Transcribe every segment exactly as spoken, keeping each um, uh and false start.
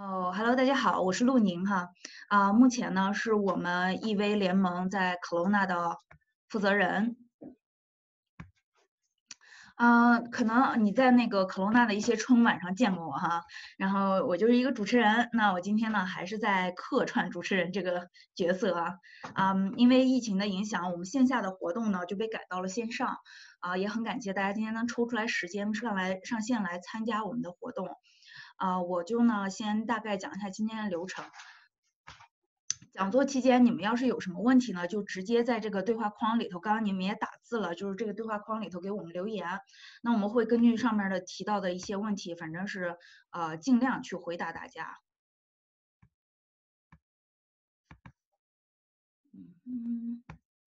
哦，Hello，大家好，我是陆宁哈。啊，目前呢是我们 E V 联盟在 Kelowna 的负责人。啊，可能你在那个 Kelowna 的一些春晚上见过我哈。然后我就是一个主持人，那我今天呢还是在客串主持人这个角色啊。啊，因为疫情的影响，我们线下的活动呢就被改到了线上。啊，也很感谢大家今天能抽出来时间上来上线来参加我们的活动。啊，我就呢先大概讲一下今天的流程。讲座期间，你们要是有什么问题呢，就直接在这个对话框里头，刚刚你们也打字了，就是这个对话框里头给我们留言。那我们会根据上面的提到的一些问题，反正是呃尽量去回答大家。嗯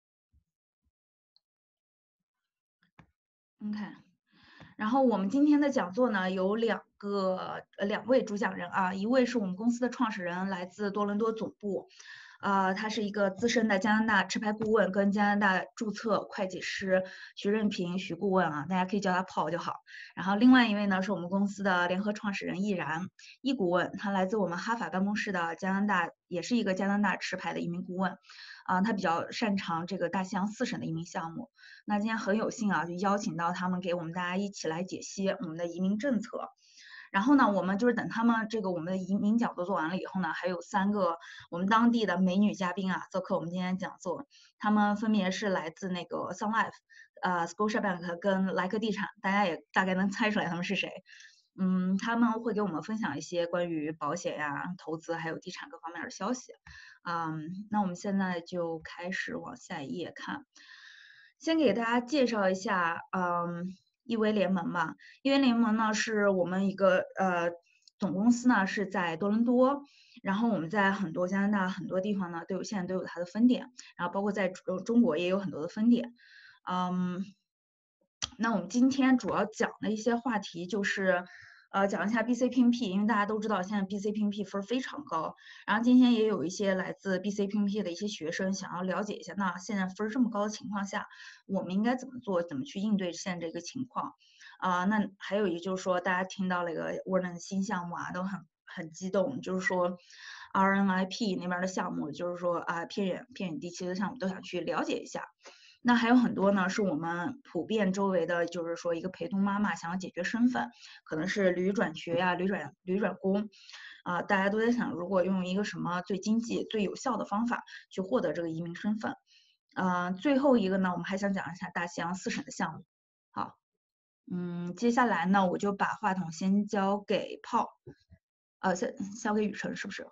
，OK。然后我们今天的讲座呢有两个呃两位主讲人啊，一位是我们公司的创始人，来自多伦多总部。呃，他是一个资深的加拿大持牌顾问跟加拿大注册会计师徐任平徐顾问啊，大家可以叫他炮就好。然后另外一位呢是我们公司的联合创始人易然易顾问，他来自我们哈法办公室的加拿大，也是一个加拿大持牌的移民顾问。啊，他比较擅长这个大西洋四省的移民项目。那今天很有幸啊，就邀请到他们给我们大家一起来解析我们的移民政策。然后呢，我们就是等他们这个我们的移民讲座做完了以后呢，还有三个我们当地的美女嘉宾啊做客我们今天讲座，他们分别是来自那个 Sun Life、呃 Scotiabank 跟莱克地产，大家也大概能猜出来他们是谁。嗯，他们会给我们分享一些关于保险呀、投资还有地产各方面的消息。嗯，那我们现在就开始往下一页看。先给大家介绍一下，嗯，易维联盟吧。易维联盟呢是我们一个呃总公司呢是在多伦多，然后我们在很多加拿大很多地方呢都有现在都有它的分店，然后包括在中国也有很多的分店。嗯，那我们今天主要讲的一些话题就是。呃，讲一下 B C P N P，因为大家都知道现在 B C P N P 分非常高，然后今天也有一些来自 B C P N P 的一些学生想要了解一下，那现在分这么高的情况下，我们应该怎么做，怎么去应对现在这个情况？啊、呃，那还有一个就是说，大家听到了一个 Word 的新项目啊，都很很激动，就是说 R N I P 那边的项目，就是说啊、呃、偏远偏远地区的项目都想去了解一下。那还有很多呢，是我们普遍周围的，就是说一个陪同妈妈想要解决身份，可能是旅转学呀、旅转旅转工，啊、呃，大家都在想，如果用一个什么最经济、最有效的方法去获得这个移民身份。呃，最后一个呢，我们还想讲一下大西洋四省的项目。好，嗯，接下来呢，我就把话筒先交给炮，呃，交交给雨辰，是不是？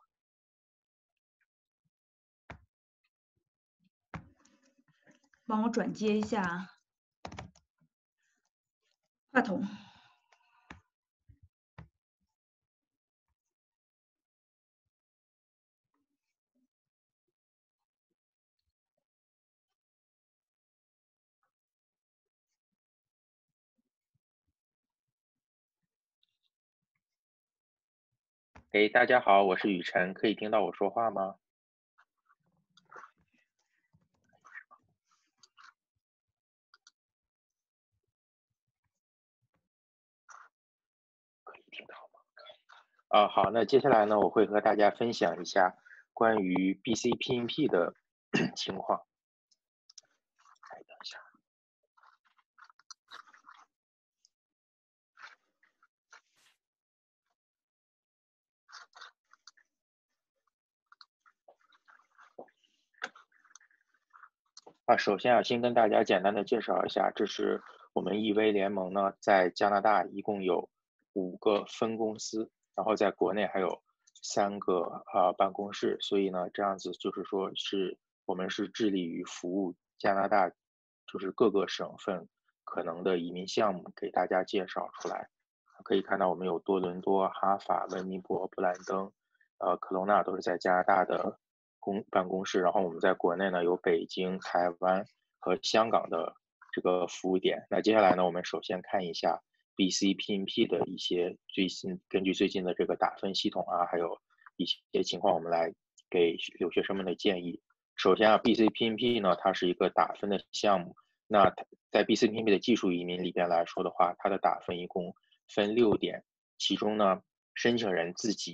帮我转接一下话筒。 诶，大家好，我是雨辰，可以听到我说话吗？可以听到吗？啊，好，那接下来呢，我会和大家分享一下关于 B C P N P 的情况。哎，等一下。啊，首先啊，先跟大家简单的介绍一下，这是我们 E V 联盟呢，在加拿大一共有五个分公司，然后在国内还有三个啊、呃、办公室，所以呢，这样子就是说是我们是致力于服务加拿大，就是各个省份可能的移民项目，给大家介绍出来。可以看到，我们有多伦多、哈法、温尼伯、布兰登，呃，科隆纳都是在加拿大的公办公室，然后我们在国内呢有北京、台湾和香港的这个服务点。那接下来呢，我们首先看一下 B C P N P 的一些最新，根据最近的这个打分系统啊，还有一些情况，我们来给留学生们的建议。首先啊，B C P N P 呢，它是一个打分的项目。那在 B C P N P 的技术移民里边来说的话，它的打分一共分六点，其中呢，申请人自己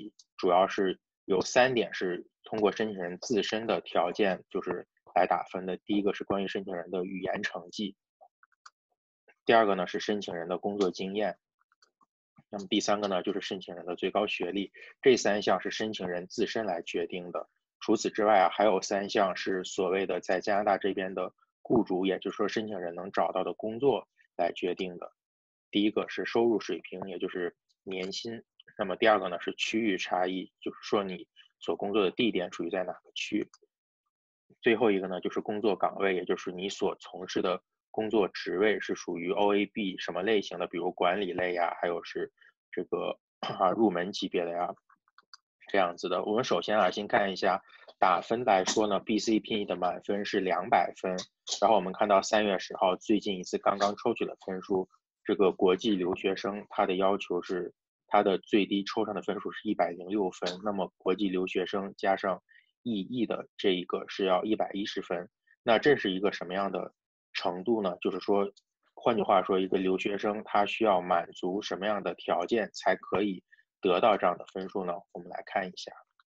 主要是有三点是通过申请人自身的条件就是来打分的。第一个是关于申请人的语言成绩，第二个呢是申请人的工作经验，那么第三个呢就是申请人的最高学历。这三项是申请人自身来决定的。除此之外啊，还有三项是所谓的在加拿大这边的雇主，也就是说申请人能找到的工作来决定的。第一个是收入水平，也就是年薪。那么第二个呢是区域差异，就是说你所工作的地点处于在哪个区。最后一个呢就是工作岗位，也就是你所从事的工作职位是属于 O A B 什么类型的，比如管理类呀，还有是这个啊入门级别的呀，这样子的。我们首先啊先看一下打分来说呢 ，B C P 的满分是两百分，然后我们看到三月十号最近一次刚刚抽取的分数，这个国际留学生他的要求是他的最低抽上的分数是一百零六分，那么国际留学生加上 E E 的这一个是要一百一十分。那这是一个什么样的程度呢？就是说，换句话说，一个留学生他需要满足什么样的条件才可以得到这样的分数呢？我们来看一下，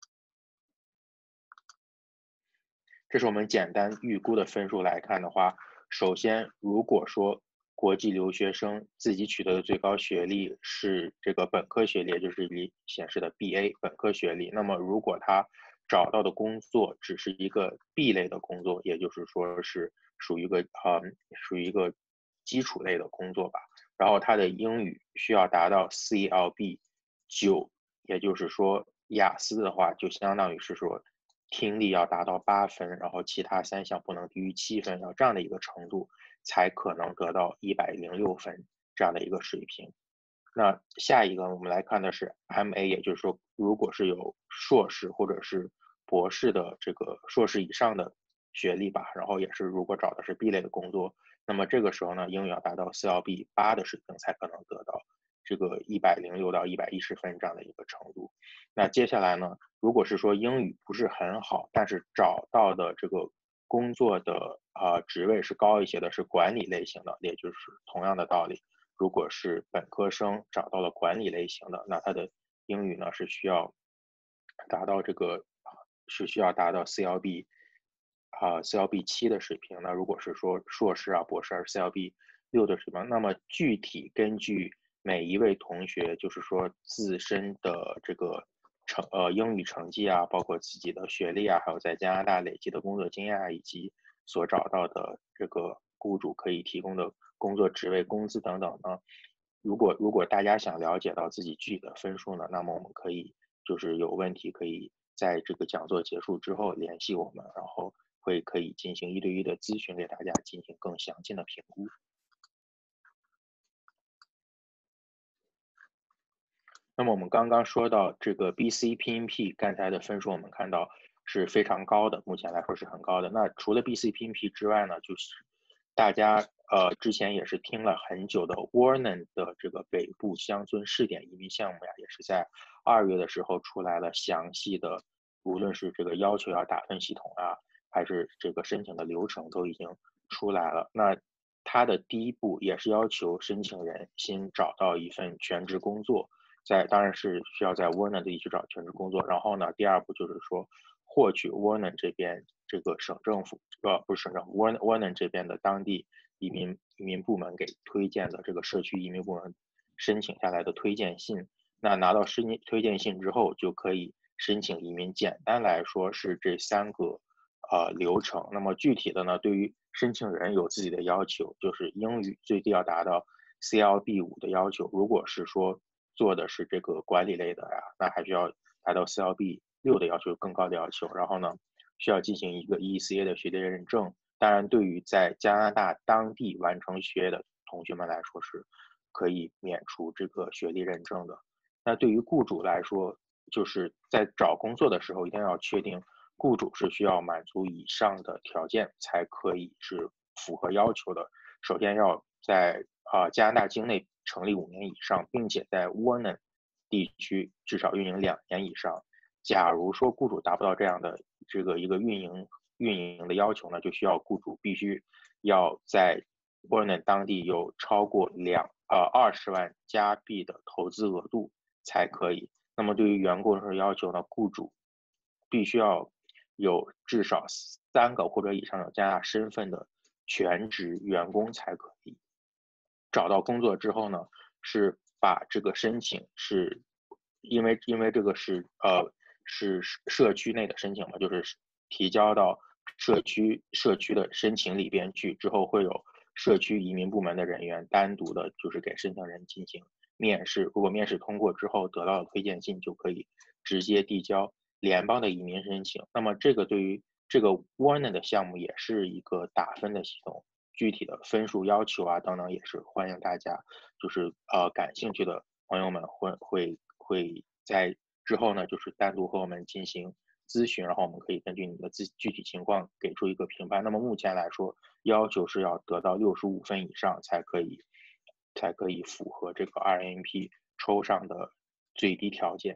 这是我们简单预估的分数来看的话，首先如果说国际留学生自己取得的最高学历是这个本科学历，也就是这里显示的 B A 本科学历，那么如果他找到的工作只是一个 B 类的工作，也就是说是属于一个呃属于一个基础类的工作吧，然后他的英语需要达到 C L B 九，也就是说雅思的话就相当于是说听力要达到八分，然后其他三项不能低于七分，要这样的一个程度才可能得到一百零六分这样的一个水平。那下一个我们来看的是 M A， 也就是说如果是有硕士或者是博士的这个硕士以上的学历吧，然后也是如果找的是 B 类的工作，那么这个时候呢英语要达到 C L B 八的水平才可能得到这个一百零六到一百一十分这样的一个程度。那接下来呢，如果是说英语不是很好，但是找到的这个工作的呃职位是高一些的，是管理类型的，也就是同样的道理，如果是本科生找到了管理类型的，那他的英语呢是需要达到这个是需要达到 C L B 啊、呃、C L B 七的水平。那如果是说硕士啊博士是 C L B 六的水平，那么具体根据每一位同学就是说自身的这个成呃英语成绩啊，包括自己的学历啊，还有在加拿大累积的工作经验啊，以及所找到的这个雇主可以提供的工作职位、工资等等呢。如果如果大家想了解到自己具体的分数呢，那么我们可以就是有问题可以在这个讲座结束之后联系我们，然后会可以进行一对一的咨询，给大家进行更详尽的评估。那么我们刚刚说到这个 B C P N P 刚才的分数，我们看到是非常高的，目前来说是很高的。那除了 B C P N P 之外呢，就是大家呃之前也是听了很久的 Warren 的这个北部乡村试点移民项目呀，也是在二月的时候出来了详细的，无论是这个要求要打分系统啊，还是这个申请的流程都已经出来了。那它的第一步也是要求申请人先找到一份全职工作。在当然是需要在 Warren 地区找全职工作，然后呢，第二步就是说获取 Warren 这边这个省政府呃不是省政府 Warren Warren 这边的当地移民移民部门给推荐的这个社区移民部门申请下来的推荐信。那拿到申推荐信之后，就可以申请移民。简单来说是这三个呃流程。那么具体的呢，对于申请人有自己的要求，就是英语最低要达到 C L B 五的要求。如果是说做的是这个管理类的呀，那还需要达到 C L B 六的要求，更高的要求。然后呢，需要进行一个 E C A 的学历认证。当然，对于在加拿大当地完成学业的同学们来说，是可以免除这个学历认证的。那对于雇主来说，就是在找工作的时候，一定要确定雇主是需要满足以上的条件才可以是符合要求的。首先要在啊、呃、加拿大境内成立五年以上，并且在 Warren 地区至少运营两年以上。假如说雇主达不到这样的这个一个运营运营的要求呢，就需要雇主必须要在 Warren 当地有超过两呃二十万加币的投资额度才可以。 那么对于员工是要求呢，雇主必须要有至少三个或者以上有加拿大身份的全职员工才可以。找到工作之后呢，是把这个申请是，因为因为这个是呃是社区内的申请嘛，就是提交到社区社区的申请里边去，之后会有社区移民部门的人员单独的，就是给申请人进行面试。如果面试通过之后得到的推荐信，就可以直接递交联邦的移民申请。那么这个对于这个 Warner 的项目也是一个打分的系统。具体的分数要求啊等等，也是欢迎大家就是呃感兴趣的朋友们会会会在之后呢，就是单独和我们进行咨询，然后我们可以根据你的自具体情况给出一个评判。那么目前来说，要求是要得到六十五分以上才可以才可以符合这个 R M P 抽上的最低条件。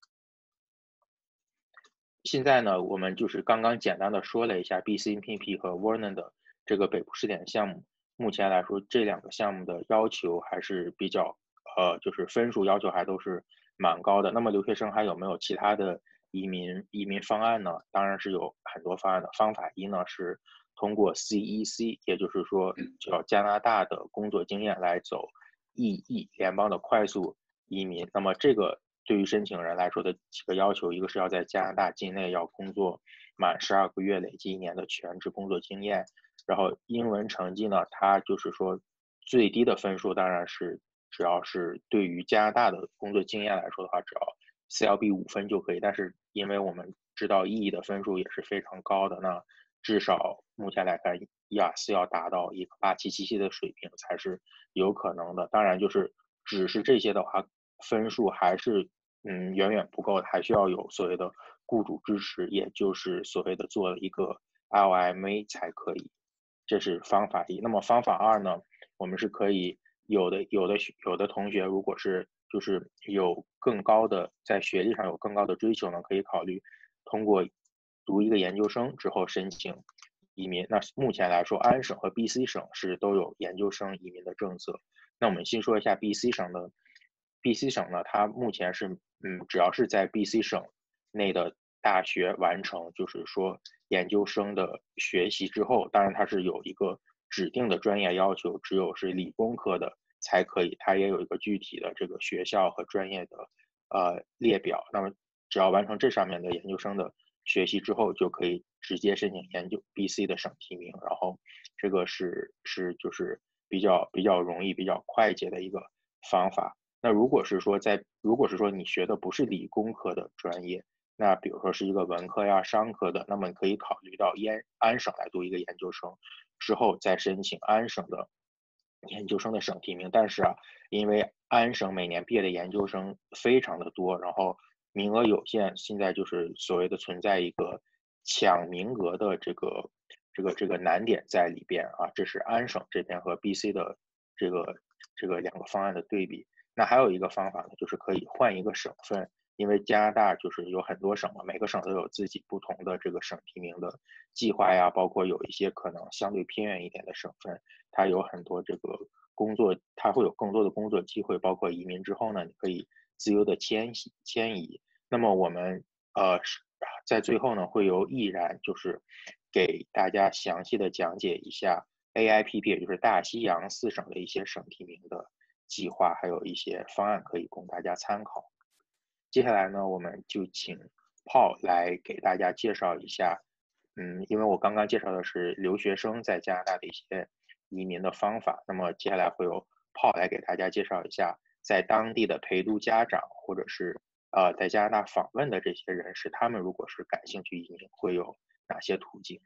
现在呢，我们就是刚刚简单的说了一下 B C P P 和 Warner 的这个北部试点项目，目前来说这两个项目的要求还是比较，呃，就是分数要求还都是蛮高的。那么留学生还有没有其他的移民移民方案呢？当然是有很多方案的。方法一呢是通过 C E C， 也就是说叫加拿大的工作经验来走 E E 联邦的快速移民。那么这个对于申请人来说的几个要求，一个是要在加拿大境内要工作满十二个月，累计一年的全职工作经验。然后英文成绩呢，它就是说最低的分数当然是只要是对于加拿大的工作经验来说的话，只要 C L B 五分就可以。但是因为我们知道 E E 的分数也是非常高的，那至少目前来看雅思要达到一个八七七七的水平才是有可能的。当然就是只是这些的话，分数还是嗯远远不够的，还需要有所谓的雇主支持，也就是所谓的做一个 L M A 才可以。这是方法一。那么方法二呢，我们是可以有的有的有的同学如果是就是有更高的在学历上有更高的追求呢，可以考虑通过读一个研究生之后申请移民。那目前来说，安省和 B C 省是都有研究生移民的政策。那我们先说一下 B C 省的 B C 省呢，它目前是嗯，只要是在 B C 省内的大学完成，就是说研究生的学习之后，当然它是有一个指定的专业要求，只有是理工科的才可以，它也有一个具体的这个学校和专业的呃列表。那么只要完成这上面的研究生的学习之后，就可以直接申请研究 B C 的省提名。然后这个是是就是比较比较容易、比较快捷的一个方法。那如果是说在如果是说你学的不是理工科的专业，那比如说是一个文科呀、商科的，那么你可以考虑到安安省来读一个研究生，之后再申请安省的研究生的省提名。但是啊，因为安省每年毕业的研究生非常的多，然后名额有限，现在就是所谓的存在一个抢名额的这个这个这个难点在里边啊。这是安省这边和 B C 的这个这个两个方案的对比。那还有一个方法呢，就是可以换一个省份，因为加拿大就是有很多省嘛，每个省都有自己不同的这个省提名的计划呀，包括有一些可能相对偏远一点的省份，它有很多这个工作，它会有更多的工作机会，包括移民之后呢，你可以自由的迁徙迁移。那么我们呃在最后呢，会由毅然就是给大家详细的讲解一下 A I P P， 也就是大西洋四省的一些省提名的计划，还有一些方案可以供大家参考。接下来呢，我们就请 Paul 来给大家介绍一下，嗯，因为我刚刚介绍的是留学生在加拿大的一些移民的方法，那么接下来会由 Paul 来给大家介绍一下，在当地的陪读家长或者是呃在加拿大访问的这些人士，他们如果是感兴趣移民，会有哪些途径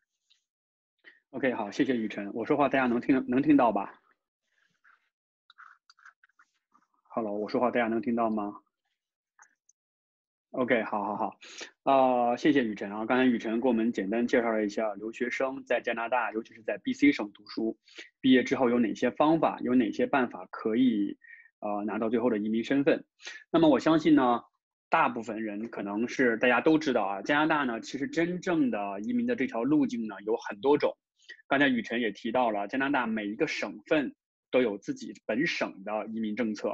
？OK， 好，谢谢雨辰，我说话大家能听能听到吧 ？Hello， 我说话大家能听到吗？ OK， 好好好，呃，谢谢雨辰啊。刚才雨辰给我们简单介绍了一下留学生在加拿大，尤其是在 B C 省读书，毕业之后有哪些方法，有哪些办法可以呃拿到最后的移民身份。那么我相信呢，大部分人可能是大家都知道啊，加拿大呢其实真正的移民的这条路径呢有很多种。刚才雨辰也提到了，加拿大每一个省份都有自己本省的移民政策。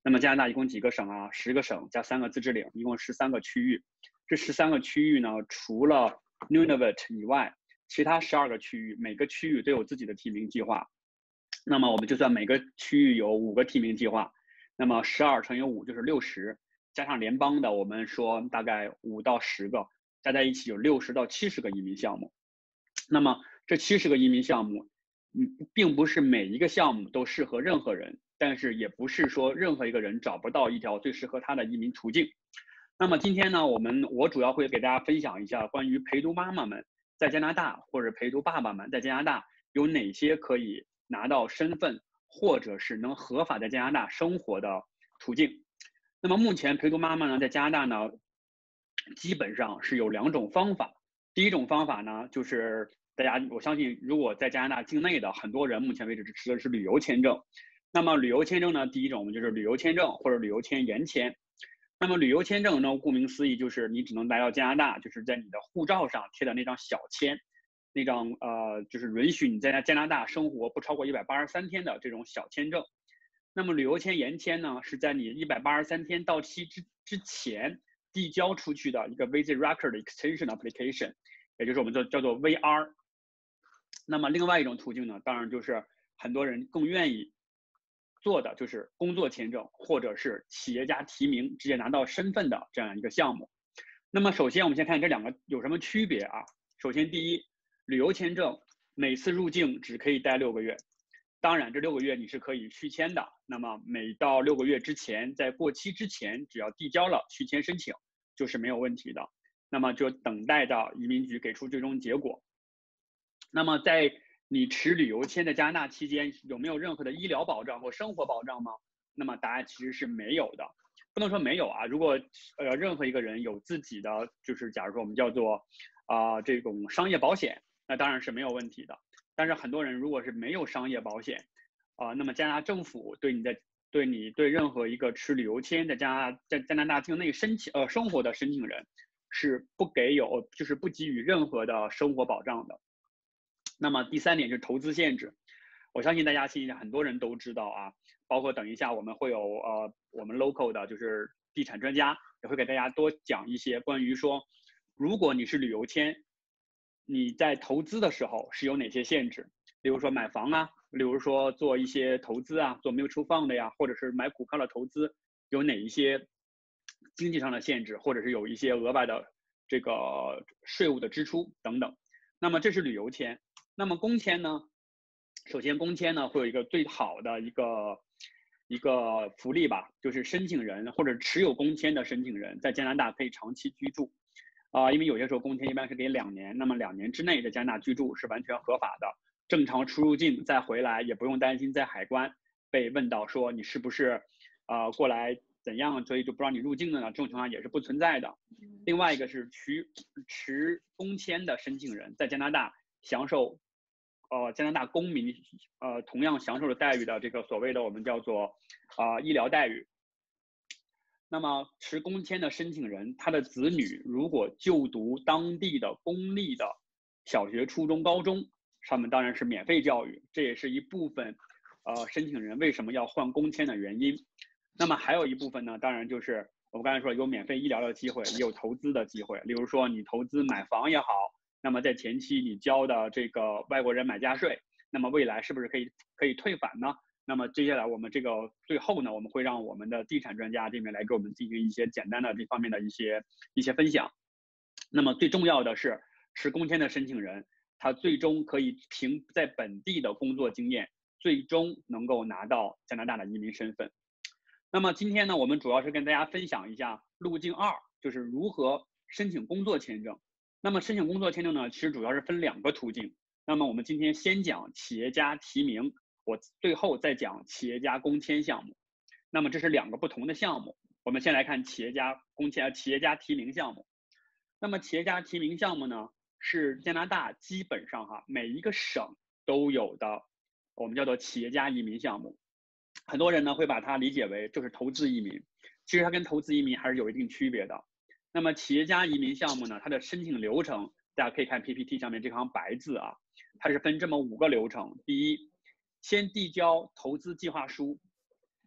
那么加拿大一共几个省啊？十个省加三个自治领，一共十三个区域。这十三个区域呢，除了 Nunavut 以外，其他十二个区域每个区域都有自己的提名计划。那么我们就算每个区域有五个提名计划，那么十二乘以五就是六十，加上联邦的，我们说大概五到十个，加在一起有六十到七十个移民项目。那么这七十个移民项目，嗯，并不是每一个项目都适合任何人，但是也不是说任何一个人找不到一条最适合他的移民途径。那么今天呢，我们我主要会给大家分享一下关于陪读妈妈们在加拿大，或者陪读爸爸们在加拿大有哪些可以拿到身份，或者是能合法在加拿大生活的途径。那么目前陪读妈妈呢，在加拿大呢，基本上是有两种方法。第一种方法呢，就是大家我相信，如果在加拿大境内的很多人，目前为止持的是旅游签证。那么旅游签证呢，第一种就是旅游签证或者旅游签延签。那么旅游签证呢，顾名思义就是你只能来到加拿大，就是在你的护照上贴的那张小签，那张呃就是允许你在加拿大生活不超过一百八十三天的这种小签证。那么旅游签延签呢，是在你一百八十三天到期之之前递交出去的一个 Visit Record Extension Application， 也就是我们叫叫做 V R。那么另外一种途径呢，当然就是很多人更愿意做的就是工作签证，或者是企业家提名直接拿到身份的这样一个项目。那么首先我们先看这两个有什么区别啊？首先第一，旅游签证每次入境只可以待六个月，当然这六个月你是可以续签的。那么每到六个月之前，在过期之前，只要递交了续签申请就是没有问题的。那么就等待到移民局给出最终结果。那么在你持旅游签的加拿大期间，有没有任何的医疗保障或生活保障吗？那么答案其实是没有的。不能说没有啊，如果呃任何一个人有自己的，就是假如说我们叫做啊、呃、这种商业保险，那当然是没有问题的。但是很多人如果是没有商业保险啊、呃，那么加拿大政府对你的对你对任何一个持旅游签在加拿大在加拿大境内申请呃生活的申请人是不给有就是不给予任何的生活保障的。那么第三点是投资限制，我相信大家现在很多人都知道啊，包括等一下我们会有呃我们 local 的就是地产专家也会给大家多讲一些关于说，如果你是旅游签，你在投资的时候是有哪些限制，例如说买房啊，例如说做一些投资啊，做 mutual fund 呀，或者是买股票的投资，有哪一些经济上的限制，或者是有一些额外的这个税务的支出等等。那么这是旅游签。那么工签呢？首先工签呢会有一个最好的一个一个福利吧，就是申请人或者持有工签的申请人在加拿大可以长期居住，啊、呃，因为有些时候工签一般是给两年，那么两年之内在加拿大居住是完全合法的，正常出入境再回来也不用担心在海关被问到说你是不是呃过来怎样，所以就不让你入境的呢，这种情况也是不存在的。另外一个是持持工签的申请人在加拿大享受呃加拿大公民呃同样享受的待遇的这个所谓的我们叫做啊、呃、医疗待遇。那么持工签的申请人，他的子女如果就读当地的公立的小学、初中、高中，他们当然是免费教育，这也是一部分呃申请人为什么要换工签的原因。那么还有一部分呢，当然就是我们刚才说有免费医疗的机会，也有投资的机会。例如说你投资买房也好，那么在前期你交的这个外国人买家税，那么未来是不是可以可以退返呢？那么接下来我们这个最后呢，我们会让我们的地产专家这边来给我们进行一些简单的这方面的一些一些分享。那么最重要的是，持工签的申请人，他最终可以凭在本地的工作经验，最终能够拿到加拿大的移民身份。那么今天呢，我们主要是跟大家分享一下路径二，就是如何申请工作签证。那么申请工作签证呢，其实主要是分两个途径。那么我们今天先讲企业家提名，我最后再讲企业家工签项目。那么这是两个不同的项目。我们先来看企业家工签、企业家提名项目。那么企业家提名项目呢，是加拿大基本上哈每一个省都有的，我们叫做企业家移民项目。很多人呢会把它理解为就是投资移民，其实它跟投资移民还是有一定区别的。那么企业家移民项目呢，它的申请流程，大家可以看 P P T 上面这行白字啊，它是分这么五个流程。第一，先递交投资计划书，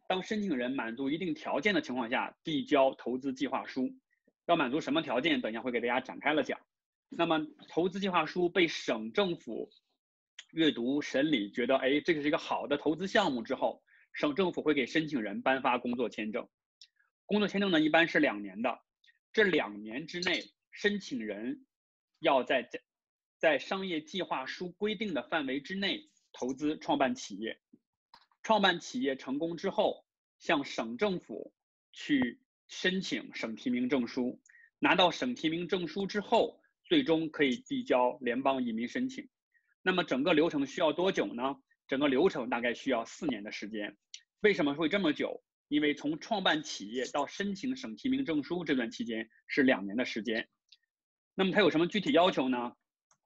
当申请人满足一定条件的情况下，递交投资计划书。要满足什么条件？等一下会给大家展开了讲。那么投资计划书被省政府阅读审理，觉得哎，这个是一个好的投资项目之后，省政府会给申请人颁发工作签证。工作签证呢，一般是两年的。这两年之内，申请人要在在商业计划书规定的范围之内投资创办企业。创办企业成功之后，向省政府去申请省提名证书，拿到省提名证书之后，最终可以递交联邦移民申请。那么整个流程需要多久呢？整个流程大概需要四年的时间。为什么会这么久？因为从创办企业到申请省提名证书这段期间是两年的时间。那么它有什么具体要求呢？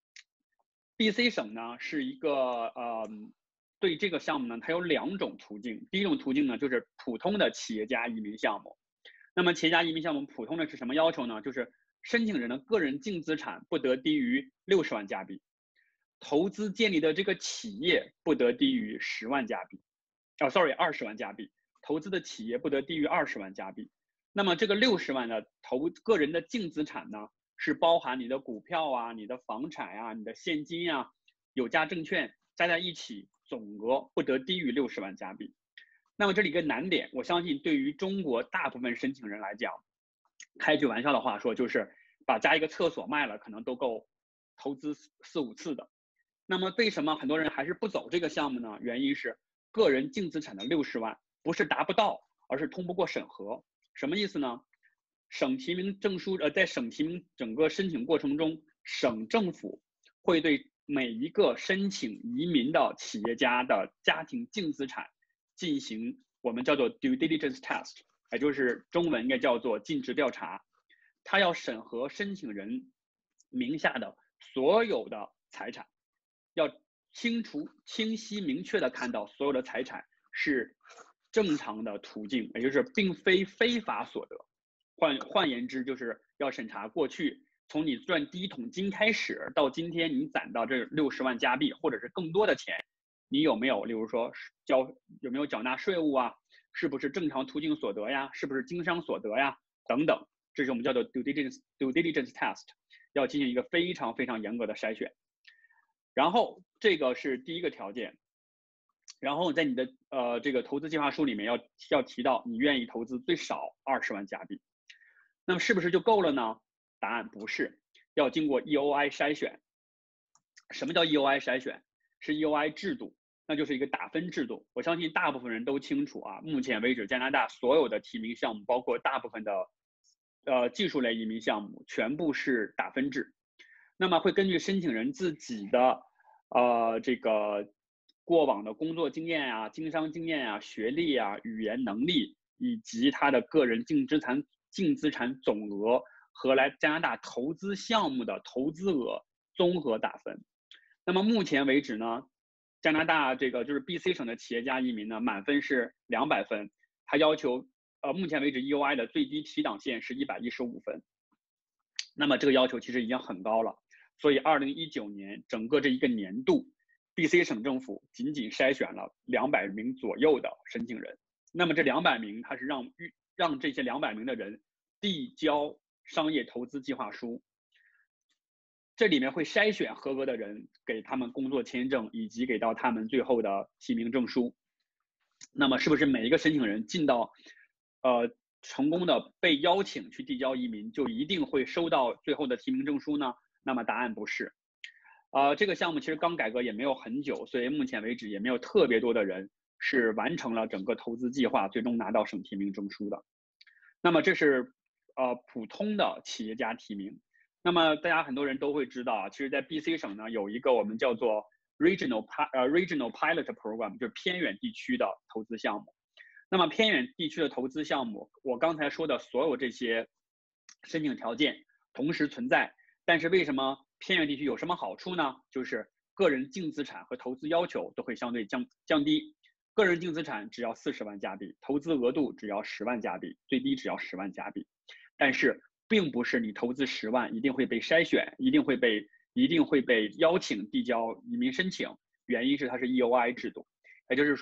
B C 省呢是一个呃，对这个项目呢，它有两种途径。第一种途径呢，就是普通的企业家移民项目。那么企业家移民项目普通的是什么要求呢？就是申请人的个人净资产不得低于六十万加币，投资建立的这个企业不得低于十万加币，哦 ，sorry， 二十万加币，投资的企业不得低于二十万加币。那么这个六十万的投个人的净资产呢，是包含你的股票啊、你的房产啊、你的现金啊、有价证券加在一起，总额不得低于六十万加币。那么这里一个难点，我相信对于中国大部分申请人来讲，开句玩笑的话说，就是把加一个厕所卖了，可能都够投资四五次的。那么为什么很多人还是不走这个项目呢？原因是个人净资产的六十万不是达不到，而是通不过审核。什么意思呢？省提名证书，呃，在省提名整个申请过程中，省政府会对每一个申请移民的企业家的家庭净资产进行我们叫做 due diligence test， 也就是中文应该叫做尽职调查。他要审核申请人名下的所有的财产，要清楚、清晰、明确的看到所有的财产是正常的途径，也就是并非非法所得。换换言之，就是要审查过去从你赚第一桶金开始到今天你攒到这六十万加币或者是更多的钱，你有没有，例如说交有没有缴纳税务啊？是不是正常途径所得呀？是不是经商所得呀？等等，这是我们叫做 due diligence due diligence test， 要进行一个非常非常严格的筛选。然后这个是第一个条件。然后在你的呃这个投资计划书里面要要提到你愿意投资最少二十万加币。那么是不是就够了呢？答案不是，要经过 E O I 筛选。什么叫 E O I 筛选？是 E O I 制度，那就是一个打分制度。我相信大部分人都清楚啊，目前为止加拿大所有的提名项目，包括大部分的呃技术类移民项目，全部是打分制。那么会根据申请人自己的呃这个过往的工作经验啊、经商经验啊、学历啊、语言能力，以及他的个人净资产净资产总额和来加拿大投资项目的投资额综合打分。那么目前为止呢，加拿大这个就是 B C 省的企业家移民呢，满分是两百分，他要求呃目前为止 E O I 的最低提档线是一百一十五分。那么这个要求其实已经很高了，所以二零一九年整个这一个年度 B C 省政府仅仅筛选了两百名左右的申请人。那么这两百名，它是让让这些两百名的人递交商业投资计划书，这里面会筛选合格的人，给他们工作签证，以及给到他们最后的提名证书。那么是不是每一个申请人进到呃成功的被邀请去递交移民，就一定会收到最后的提名证书呢？那么答案不是。呃，这个项目其实刚改革也没有很久，所以目前为止也没有特别多的人是完成了整个投资计划，最终拿到省提名证书的。那么这是呃普通的企业家提名。那么大家很多人都会知道啊，其实在 B C 省呢有一个我们叫做 Regional 呃 Regional Pilot Program， 就是偏远地区的投资项目。那么偏远地区的投资项目，我刚才说的所有这些申请条件同时存在，但是为什么偏远地区有什么好处呢？就是个人净资产和投资要求都会相对降降低。个人净资产只要四十万加币，投资额度只要十万加币，最低只要十万加币。但是并不是你投资十万一定会被筛选，一定会被一定会被邀请递交移民申请。原因是它是 E O I 制度，也就是说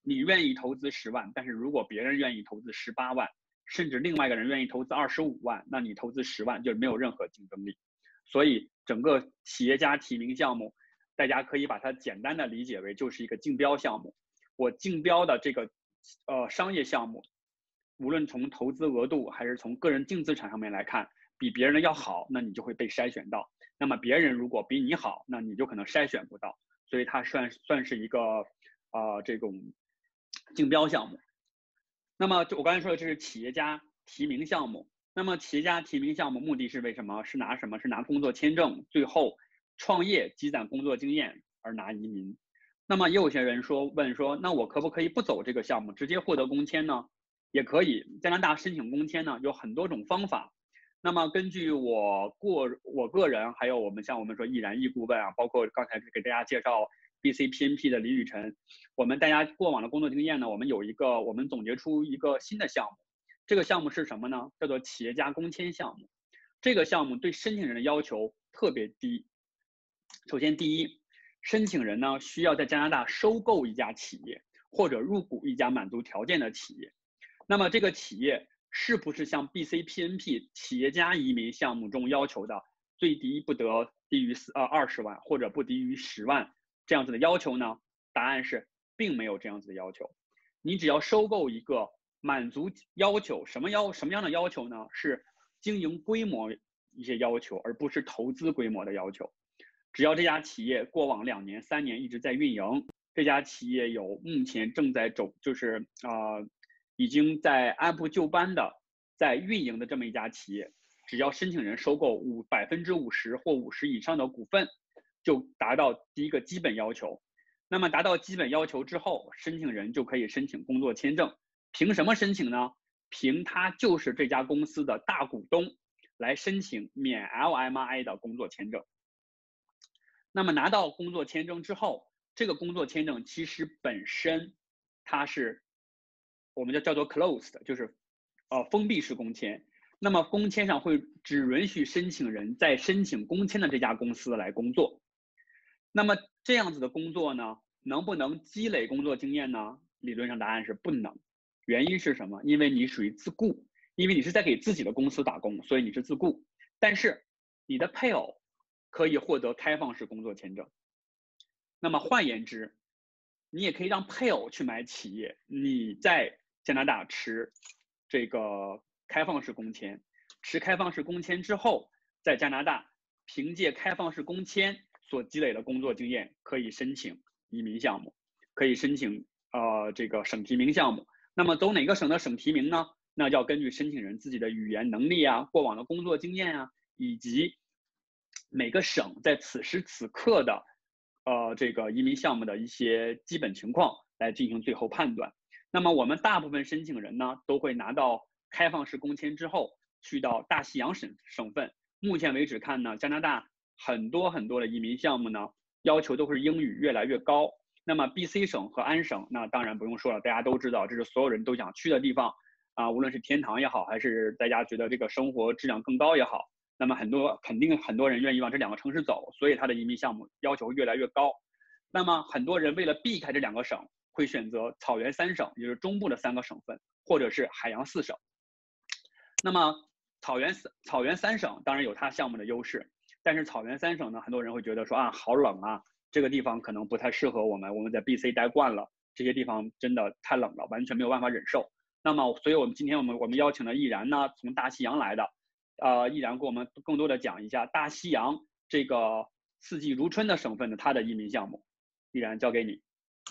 你愿意投资十万，但是如果别人愿意投资十八万，甚至另外一个人愿意投资二十五万，那你投资十万就没有任何竞争力。所以整个企业家提名项目，大家可以把它简单的理解为就是一个竞标项目。我竞标的这个呃商业项目，无论从投资额度还是从个人净资产上面来看，比别人的要好，那你就会被筛选到。那么别人如果比你好，那你就可能筛选不到。所以它算算是一个呃这种竞标项目。那么我刚才说的这是企业家提名项目。那么企业家提名项目目的是为什么？是拿什么？是拿工作签证，最后创业积攒工作经验而拿移民。那么也有些人说问说，那我可不可以不走这个项目，直接获得工签呢？也可以。加拿大申请工签呢有很多种方法。那么根据我过我个人，还有我们像我们说易然易顾问啊，包括刚才给大家介绍 B C P N P 的李雨辰，我们大家过往的工作经验呢，我们有一个我们总结出一个新的项目。这个项目是什么呢？叫做企业家工签项目。这个项目对申请人的要求特别低。首先，第一，申请人呢需要在加拿大收购一家企业，或者入股一家满足条件的企业。那么这个企业是不是像 B C P N P 企业家移民项目中要求的最低不得低于呃二十万或者不低于十万这样子的要求呢？答案是并没有这样子的要求。你只要收购一个满足要求，什么要什么样的要求呢？是经营规模一些要求，而不是投资规模的要求。只要这家企业过往两年、三年一直在运营，这家企业有目前正在走，就是呃已经在按部就班的在运营的这么一家企业，只要申请人收购五百分之五十或五十以上的股份，就达到第一个基本要求。那么达到基本要求之后，申请人就可以申请工作签证。凭什么申请呢？凭他就是这家公司的大股东来申请免 L M I 的工作签证。那么拿到工作签证之后，这个工作签证其实本身它是我们就叫做 closed， 就是呃封闭式工签。那么工签上会只允许申请人在申请工签的这家公司来工作。那么这样子的工作呢，能不能积累工作经验呢？理论上答案是不能。原因是什么？因为你属于自雇，因为你是在给自己的公司打工，所以你是自雇。但是你的配偶可以获得开放式工作签证。那么换言之，你也可以让配偶去买企业，你在加拿大持这个开放式工签，持开放式工签之后，在加拿大凭借开放式工签所积累的工作经验，可以申请移民项目，可以申请呃这个省提名项目。那么走哪个省的省提名呢？那要根据申请人自己的语言能力啊、过往的工作经验啊，以及每个省在此时此刻的呃这个移民项目的一些基本情况来进行最后判断。那么我们大部分申请人呢，都会拿到开放式工签之后，去到大西洋省省份。目前为止看呢，加拿大很多很多的移民项目呢，要求都是英语越来越高。那么 B C 省和安省，那当然不用说了，大家都知道，这是所有人都想去的地方啊，无论是天堂也好，还是大家觉得这个生活质量更高也好，那么很多肯定很多人愿意往这两个城市走，所以它的移民项目要求越来越高。那么很多人为了避开这两个省，会选择草原三省，也就是中部的三个省份，或者是海洋四省。那么草原草原三省当然有它项目的优势，但是草原三省呢，很多人会觉得说啊，好冷啊。这个地方可能不太适合我们，我们在 B C 待惯了，这些地方真的太冷了，完全没有办法忍受。那么，所以我们今天我们我们邀请了易然呢，从大西洋来的，呃，易然给我们更多的讲一下大西洋这个四季如春的省份的它的移民项目。易然交给你。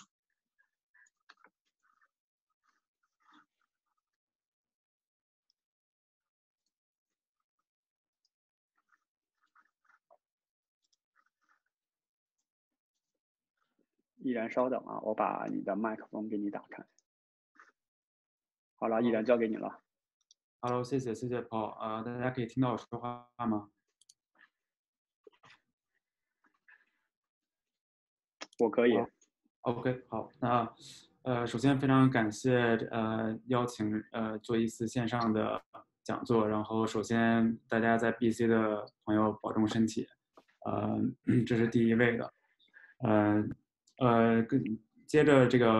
易然稍等啊，我把你的麦克风给你打开。好了，易然交给你了。 Hello， 谢谢谢谢 Paul， 呃，大家可以听到我说话吗？ 我可以。 OK， 好，那呃，首先非常感谢呃邀请呃做一次线上的讲座，然后首先大家在 B C 的朋友保重身体，呃，这是第一位的，呃呃，接着这个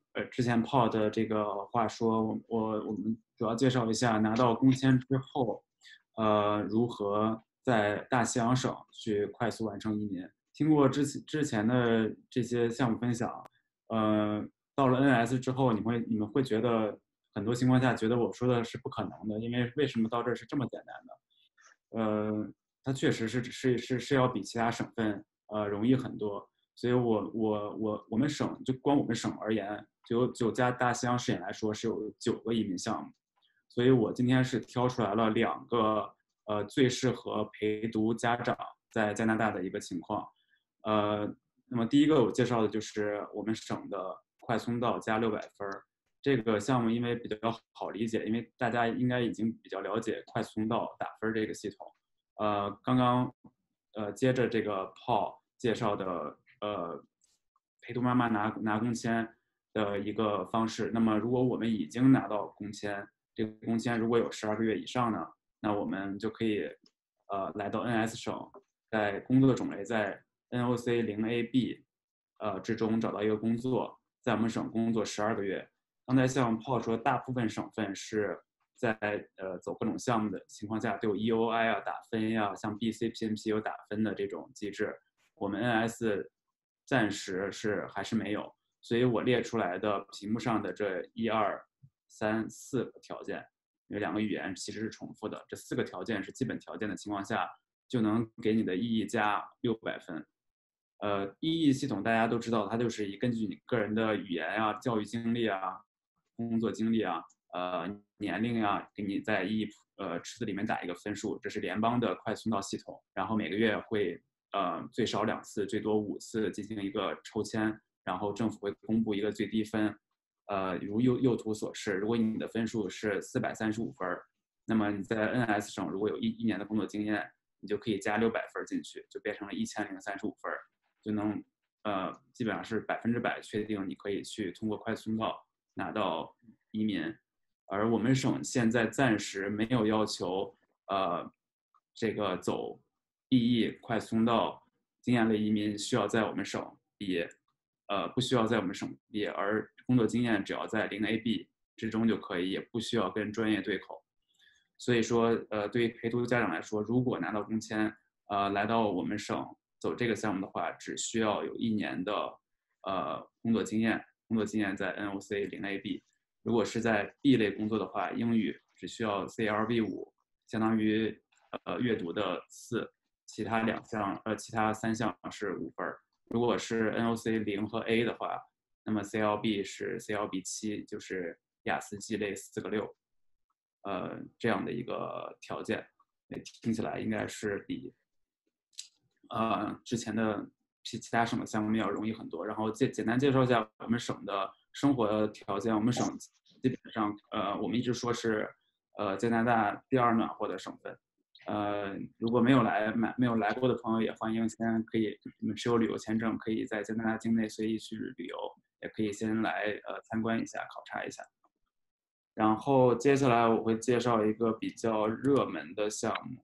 呃之前 Paul 的这个话说，我我我们主要介绍一下拿到工签之后，呃如何在大西洋省去快速完成移民。听过之前之前的这些项目分享，呃，到了 N S 之后，你会你们会觉得很多情况下觉得我说的是不可能的，因为为什么到这儿是这么简单的？呃，它确实是是是是要比其他省份呃容易很多。所以我我我我们省就光我们省而言，就就加大西洋试点来说是有九个移民项目，所以我今天是挑出来了两个呃最适合陪读家长在加拿大的一个情况，呃，那么第一个我介绍的就是我们省的快通道加六百分这个项目，因为比较好理解，因为大家应该已经比较了解快速通道打分这个系统，呃，刚刚呃接着这个 Paul 介绍的。呃，陪读妈妈拿拿工签的一个方式。那么，如果我们已经拿到工签，这个工签如果有十二个月以上呢，那我们就可以呃来到 N S 省，在工作种类在 N O C 零 A B 呃之中找到一个工作，在我们省工作十二个月。刚才像 Paul 说，大部分省份是在呃走各种项目的情况下都有 E O I 啊打分呀、啊，像 B C P M P 有打分的这种机制。我们 N S 暂时是还是没有，所以我列出来的屏幕上的这一二三四个条件，因为两个语言其实是重复的，这四个条件是基本条件的情况下，就能给你的意义加六百分。呃，意义系统大家都知道，它就是以根据你个人的语言啊、教育经历啊、工作经历啊、呃年龄啊，给你在意义呃池子里面打一个分数。这是联邦的快速通道系统，然后每个月会。呃，最少两次，最多五次进行一个抽签，然后政府会公布一个最低分。呃，如右右图所示，如果你的分数是四百三十五分，那么你在 N S 省如果有一一年的工作经验，你就可以加六百分进去，就变成了一千零三十五分，就能呃基本上是百分之百确定你可以去通过快速通道拿到移民。而我们省现在暂时没有要求呃这个走。E E 快速通道经验类移民需要在我们省毕业，呃，不需要在我们省毕业，而工作经验只要在零 A B 之中就可以，也不需要跟专业对口。所以说，呃，对于陪读家长来说，如果拿到工签，呃，来到我们省走这个项目的话，只需要有一年的呃工作经验，工作经验在 N O C 零 A B。如果是在 B 类工作的话，英语只需要 C L B 五，相当于呃阅读的四。其他两项呃，其他三项是五分。如果是 N O C 零和 A 的话，那么 C L B 是 C L B 七，就是雅思 G 类四个六，呃，这样的一个条件，听起来应该是比呃之前的其其他省的项目要容易很多。然后简简单介绍一下我们省的生活条件。我们省基本上呃，我们一直说是呃加拿大第二暖和的省份。呃，如果没有来买没有来过的朋友，也欢迎先可以，你们持有旅游签证，可以在加拿大境内随意去旅游，也可以先来呃参观一下，考察一下。然后接下来我会介绍一个比较热门的项目，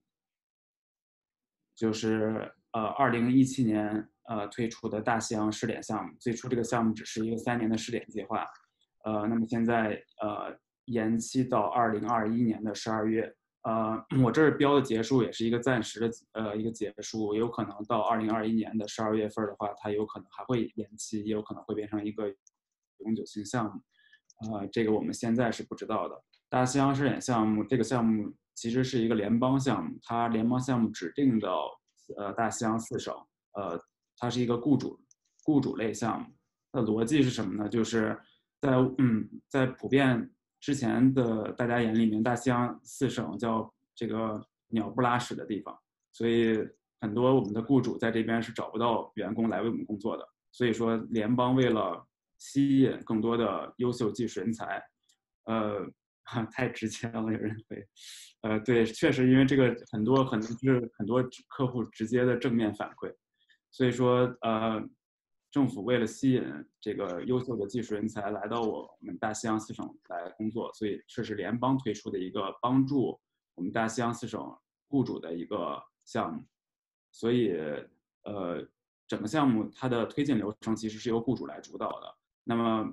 就是呃二零一七年呃推出的大西洋试点项目。最初这个项目只是一个三年的试点计划，呃，那么现在呃延期到二零二一年的十二月。呃，我这儿标的结束也是一个暂时的呃一个结束，有可能到二零二一年的十二月份的话，它有可能还会延期，也有可能会变成一个永久性项目。呃，这个我们现在是不知道的。大西洋试点项目这个项目其实是一个联邦项目，它联邦项目指定到呃大西洋四省，呃，它是一个雇主雇主类项目。它的逻辑是什么呢？就是在嗯在普遍之前的大家眼里面，大西洋四省叫这个鸟不拉屎的地方，所以很多我们的雇主在这边是找不到员工来为我们工作的。所以说，联邦为了吸引更多的优秀技术人才，呃，太直接了，有人会，呃，对，确实因为这个很多很多是很多客户直接的正面反馈，所以说呃。政府为了吸引这个优秀的技术人才来到我们大西洋四省来工作，所以这是联邦推出的一个帮助我们大西洋四省雇主的一个项目。所以，呃，整个项目它的推进流程其实是由雇主来主导的。那么，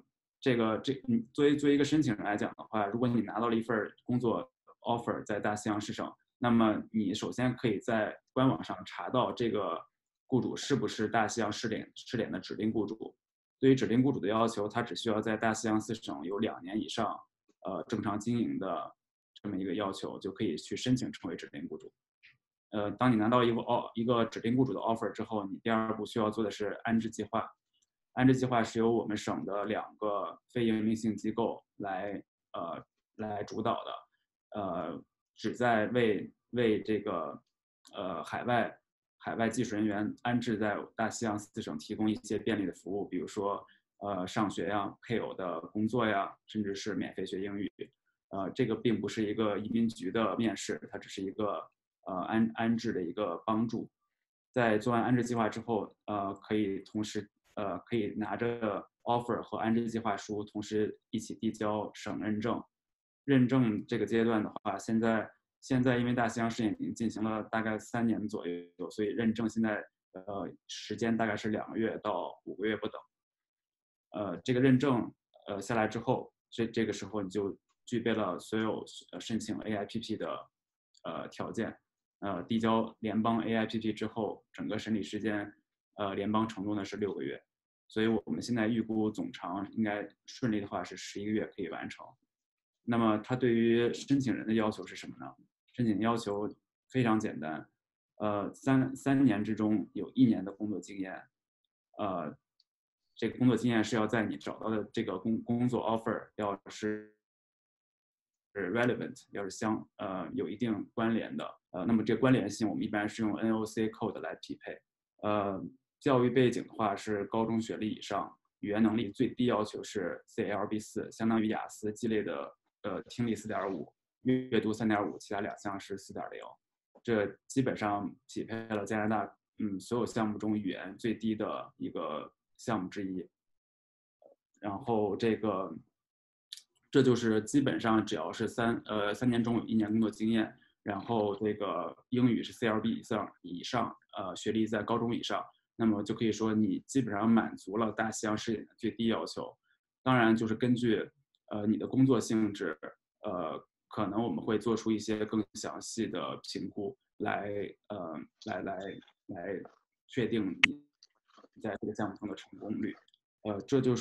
这个这你作为作为一个申请人来讲的话，如果你拿到了一份工作 offer 在大西洋市省，那么你首先可以在官网上查到这个雇主是不是大西洋试点试点的指定雇主。对于指定雇主的要求，他只需要在大西洋四省有两年以上，呃，正常经营的这么一个要求，就可以去申请成为指定雇主。呃，当你拿到一个哦一个指定雇主的 offer 之后，你第二步需要做的是安置计划。安置计划是由我们省的两个非营利性机构来呃来主导的，呃，旨在为为这个呃海外海外技术人员安置在大西洋四省提供一些便利的服务，比如说呃上学呀、配偶的工作呀，甚至是免费学英语。呃，这个并不是一个移民局的面试，它只是一个呃安安置的一个帮助。在做完安置计划之后，呃，可以同时呃可以拿着 offer 和安置计划书同时一起递交省认证。认证这个阶段的话，现在现在因为大西洋试点已经进行了大概三年左右，所以认证现在呃时间大概是两个月到五个月不等。呃，这个认证呃下来之后，这这个时候你就具备了所有申请 A I P P 的呃条件。呃，递交联邦 A I P P 之后，整个审理时间，呃，联邦承诺的是六个月，所以我们现在预估总长应该顺利的话是十一个月可以完成。那么它对于申请人的要求是什么呢？申请要求非常简单，呃，三三年之中有一年的工作经验，呃，这个工作经验是要在你找到的这个工工作 offer 要是。是 relevant， 要是相呃有一定关联的，呃，那么这个关联性我们一般是用 N O C code 来匹配。呃，教育背景的话是高中学历以上，语言能力最低要求是 C L B 四，相当于雅思 G 类的呃听力 四点五， 阅读 三点五， 其他两项是 四点零， 这基本上匹配了加拿大嗯所有项目中语言最低的一个项目之一。然后这个。这就是基本上只要是三呃三年中有一年工作经验，然后这个英语是 C L B 以上以上，呃学历在高中以上，那么就可以说你基本上满足了大西洋试点的最低要求。当然就是根据呃你的工作性质，呃可能我们会做出一些更详细的评估来呃来来来确定你在这个项目中的成功率。呃这就是。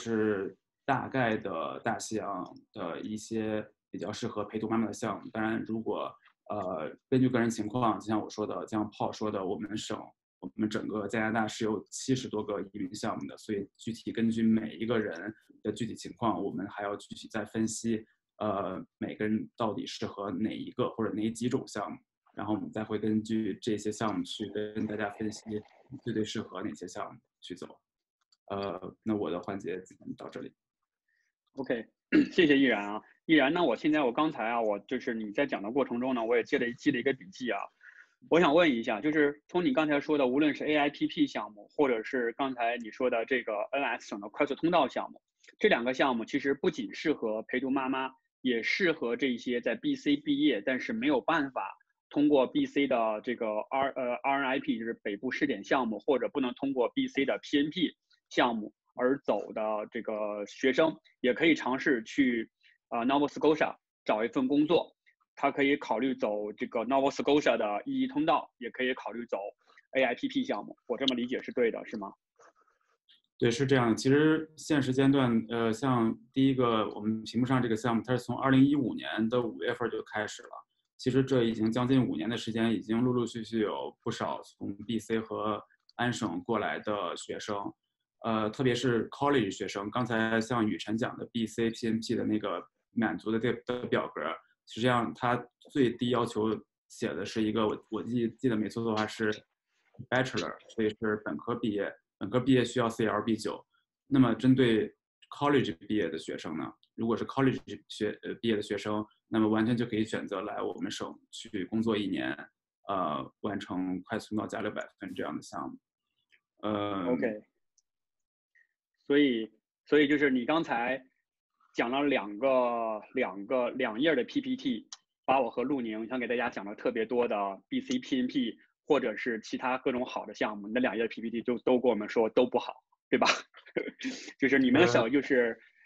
大概的大西洋的一些比较适合陪读妈妈的项目。当然，如果呃根据个人情况，就像我说的，像 Paul 说的，我们省我们整个加拿大是有七十多个移民项目的，所以具体根据每一个人的具体情况，我们还要具体再分析，呃每个人到底适合哪一个或者哪几种项目，然后我们再会根据这些项目去跟大家分析最最适合哪些项目去走。呃，那我的环节到这里。 OK， 谢谢依然啊，依然呢，我现在我刚才啊，我就是你在讲的过程中呢，我也记了记了一个笔记啊。我想问一下，就是从你刚才说的，无论是 A I P P 项目，或者是刚才你说的这个 N S 省的快速通道项目，这两个项目其实不仅适合陪读妈妈，也适合这些在 B C 毕业但是没有办法通过 B C 的这个 R 呃 R N I P 就是北部试点项目，或者不能通过 B C 的 P N P 项目而走的这个学生，也可以尝试去啊、呃、Nova Scotia 找一份工作。他可以考虑走这个 Nova Scotia 的 E E 通道，也可以考虑走 A I P P 项目。我这么理解是对的，是吗？ 对，是这样。其实现实阶段，呃，像第一个我们屏幕上这个项目，它是从二零一五年的五月份就开始了。其实这已经将近五年的时间，已经陆陆续续有不少从 B C 和安省过来的学生，呃，特别是 college 学生。刚才像雨辰讲的 B C P N P 的那个满足的这的表格，实际上它最低要求写的是一个，我我记记得没错的话是 bachelor， 所以是本科毕业。本科毕业需要 C L B 九，那么针对 college 毕业的学生呢，如果是 college 学呃毕业的学生，那么完全就可以选择来我们省去工作一年，呃，完成快速通道加六百分这样的项目。呃 ，OK， 所以所以就是你刚才讲了两个两个两页的 P P T， 把我和陆宁想给大家讲了特别多的 B C P N P。或者是其他各种好的项目，那两页 P P T 就都跟我们说都不好，对吧？就是你们的省就是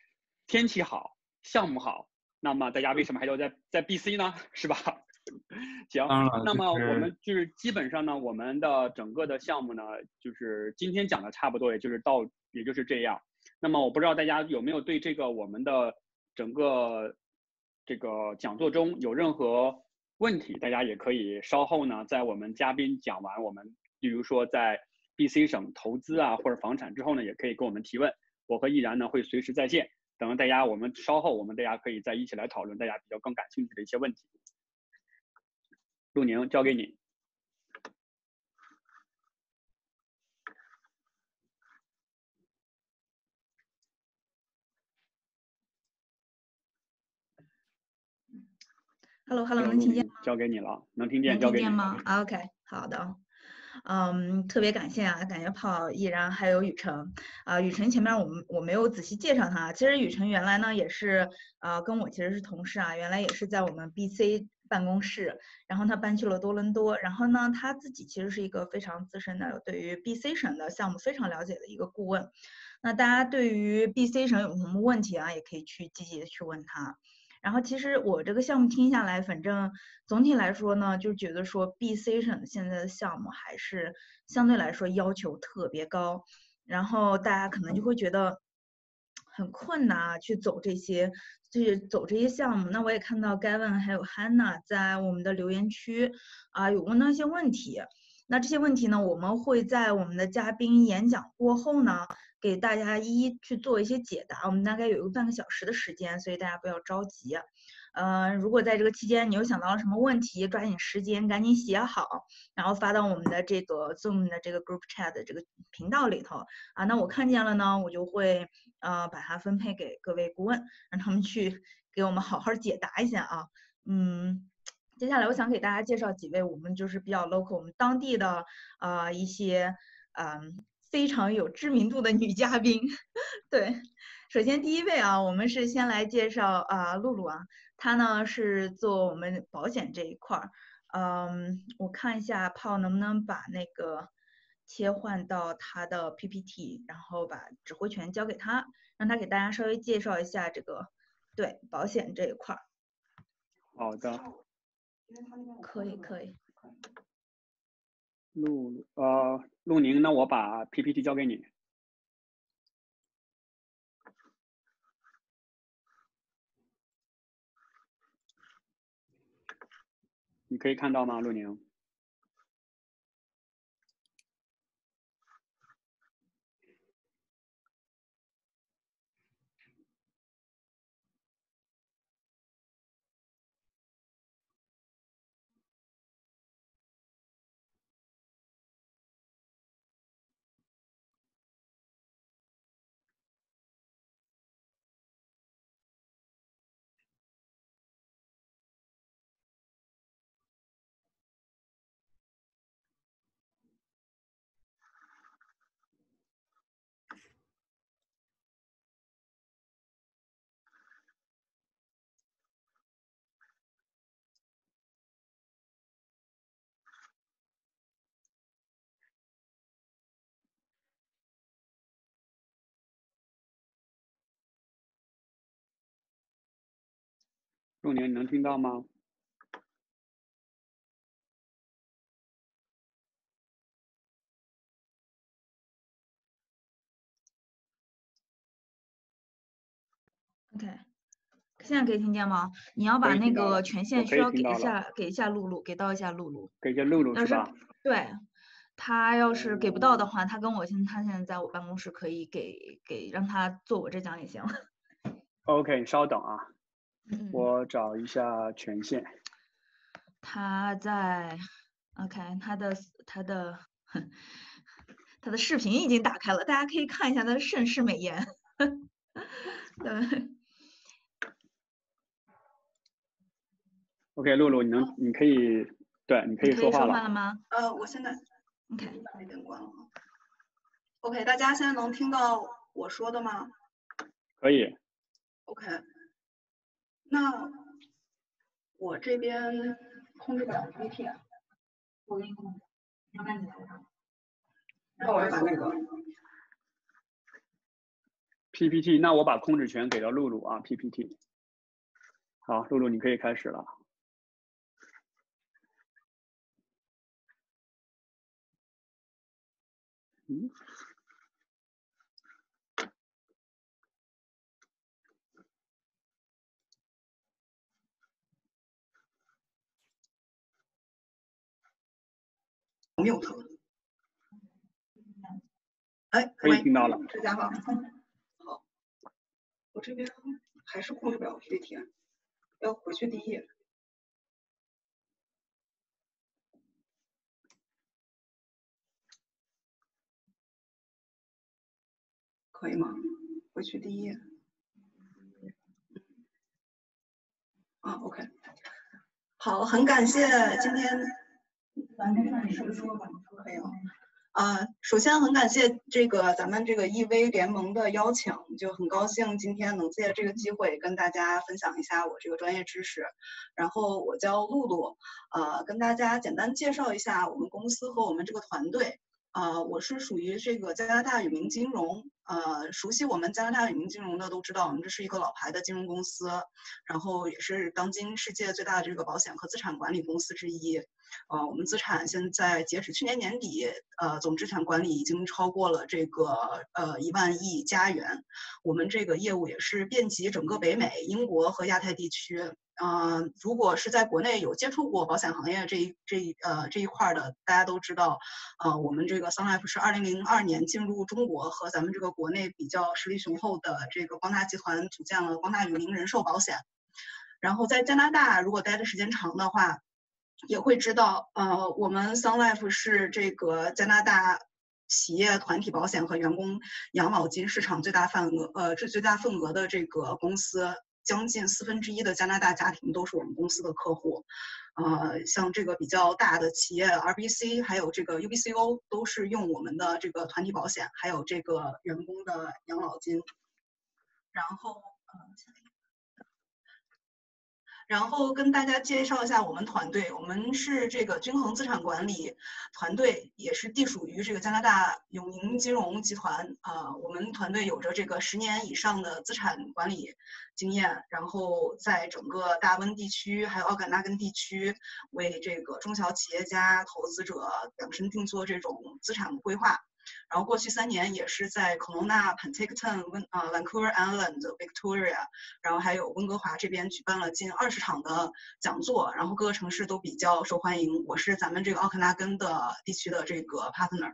天气好，项目好，那么大家为什么还要在在 B C 呢？是吧？行，那么我们就是基本上呢，我们的整个的项目呢，就是今天讲的差不多，也就是到，也就是这样。那么我不知道大家有没有对这个我们的整个这个讲座中有任何问题，大家也可以稍后呢，在我们嘉宾讲完我们，比如说在 B C 省投资啊或者房产之后呢，也可以跟我们提问，我和毅然呢会随时在线，等大家我们稍后我们大家可以再一起来讨论大家比较更感兴趣的一些问题。陆宁，交给你。 Hello，Hello， 能听见？ 交给你了，能听见？ 能听见吗 ？OK， 好的。嗯，特别感谢啊，感谢炮毅然还有雨辰啊。雨辰前面我们我没有仔细介绍他，其实雨辰原来呢也是呃跟我其实是同事啊，原来也是在我们 B C 办公室，然后他搬去了多伦多，然后呢他自己其实是一个非常资深的，对于 B C 省的项目非常了解的一个顾问。那大家对于 B C 省有什么问题啊，也可以去积极的去问他。然后其实我这个项目听下来，反正总体来说呢，就觉得说 B C 省现在的项目还是相对来说要求特别高，然后大家可能就会觉得很困难啊，去走这些，去走这些项目。那我也看到 Gavin 还有 Hannah 在我们的留言区啊有问到一些问题。那这些问题呢，我们会在我们的嘉宾演讲过后呢，给大家一一去做一些解答。我们大概有一个半个小时的时间，所以大家不要着急。呃，如果在这个期间你又想到了什么问题，抓紧时间赶紧写好，然后发到我们的这个 Zoom 的这个 Group Chat 的这个频道里头啊。那我看见了呢，我就会呃把它分配给各位顾问，让他们去给我们好好解答一下啊。嗯。接下来我想给大家介绍几位我们就是比较 local 我们当地的呃一些嗯、呃、非常有知名度的女嘉宾。对，首先第一位啊，我们是先来介绍啊、呃、露露啊，她呢是做我们保险这一块儿。嗯，我看一下炮能不能把那个切换到她的 P P T， 然后把指挥权交给她，让她给大家稍微介绍一下这个对保险这一块儿。 好的。 可以可以。 陆呃陆宁，那我把 P P T 交给你。你可以看到吗，陆宁？陆宁，你能听到吗？ OK， 现在可以听见吗？你要把那个权限需要给一下，给一下露露，给到一下露露。 给一下露露是吧？ 对，他要是给不到的话，他跟我现他现在在我办公室，可以给给让他坐我这讲也行。 OK， 稍等啊， 嗯、 我找一下权限。 他在 OK， 他的他的他的视频已经打开了，大家可以看一下他的盛世美颜。对。 OK， 露露，你能，你可以，对，你可以说话了。 可以说话了吗？ 呃，我现在 OK， 把那灯关了。OK， 大家现在能听到我说的吗？ 可以。 OK， 那我这边控制不了 P P T， 我给你控制，你要赶紧来上。那我要把那个 P P T， 那我把控制权给到露露啊 ，P P T。好，露露你可以开始了。嗯。 mute。哎， 可以听到了。 大家好。好，我这边还是控制不了 P P T， 要回去第一页。可以吗？回去第一页。啊 ，OK。好，很感谢今天。咱没事，你说说吧，可以吗？呃，首先很感谢这个咱们这个 E V 联盟的邀请，就很高兴今天能借这个机会跟大家分享一下我这个专业知识。然后我叫露露，呃，跟大家简单介绍一下我们公司和我们这个团队。呃，我是属于这个加拿大永明金融，呃，熟悉我们加拿大永明金融的都知道，我们这是一个老牌的金融公司，然后也是当今世界最大的这个保险和资产管理公司之一。呃，我们资产现在截止去年年底，呃，总资产管理已经超过了这个呃一万亿加元。我们这个业务也是遍及整个北美、英国和亚太地区。呃，如果是在国内有接触过保险行业这一这一呃这一块的，大家都知道，呃，我们这个 Sun Life 是二零零二年进入中国，和咱们这个国内比较实力雄厚的这个光大集团组建了光大永明人寿保险。然后在加拿大，如果待的时间长的话，也会知道，呃，我们 Sun Life 是这个加拿大企业团体保险和员工养老金市场最大份额，呃，这最大份额的这个公司，将近四分之一的加拿大家庭都是我们公司的客户。呃，像这个比较大的企业 R B C， 还有这个 U B C O 都是用我们的这个团体保险，还有这个员工的养老金。然后，呃，下一个。然后跟大家介绍一下我们团队，我们是这个均衡资产管理团队，也是隶属于这个加拿大永明金融集团。啊、呃，我们团队有着这个十年以上的资产管理经验，然后在整个大温地区还有奥坎纳根地区，为这个中小企业家、投资者量身定做这种资产规划。然后过去三年也是在科隆纳、Penticton、温啊 Vancouver Island、Victoria， 然后还有温哥华这边举办了近二十场的讲座，然后各个城市都比较受欢迎。我是咱们这个奥克纳根的地区的这个 partner。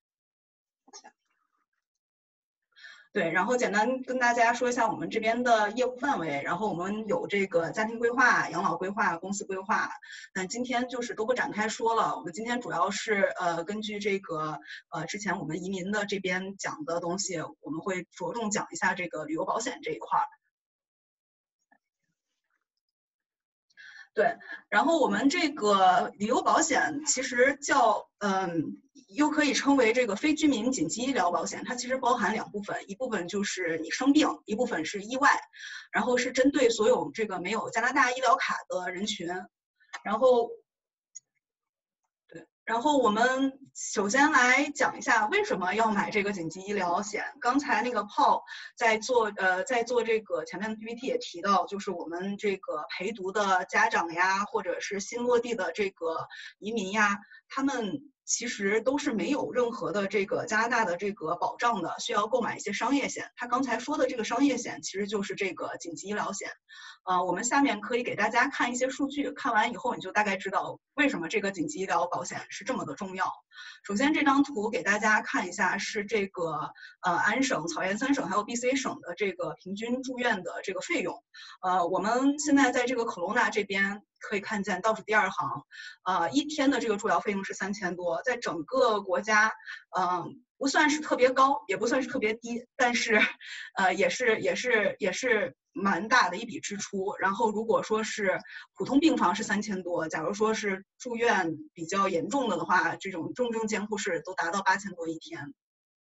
对，然后简单跟大家说一下我们这边的业务范围，然后我们有这个家庭规划、养老规划、公司规划，那今天就是都不展开说了。我们今天主要是呃根据这个呃之前我们移民的这边讲的东西，我们会着重讲一下这个旅游保险这一块儿。对，然后我们这个旅游保险其实叫嗯。又可以称为这个非居民紧急医疗保险，它其实包含两部分，一部分就是你生病，一部分是意外，然后是针对所有这个没有加拿大医疗卡的人群。然后，对，然后我们首先来讲一下为什么要买这个紧急医疗险。刚才那个 Paul 在做呃在做这个前面的 P P T 也提到，就是我们这个陪读的家长呀，或者是新落地的这个移民呀，他们其实都是没有任何的这个加拿大的这个保障的，需要购买一些商业险。他刚才说的这个商业险其实就是这个紧急医疗险。呃，我们下面可以给大家看一些数据，看完以后你就大概知道为什么这个紧急医疗保险是这么的重要。首先这张图给大家看一下，是这个呃安省、草原三省还有 B C 省的这个平均住院的这个费用。呃，我们现在在这个科隆纳这边可以看见倒数第二行，呃，一天的这个住疗费用是三千多，在整个国家，嗯、呃，不算是特别高，也不算是特别低，但是，呃，也是也是也是蛮大的一笔支出。然后如果说是普通病房是三千多，假如说是住院比较严重的的话，这种重症监护室都达到八千多一天。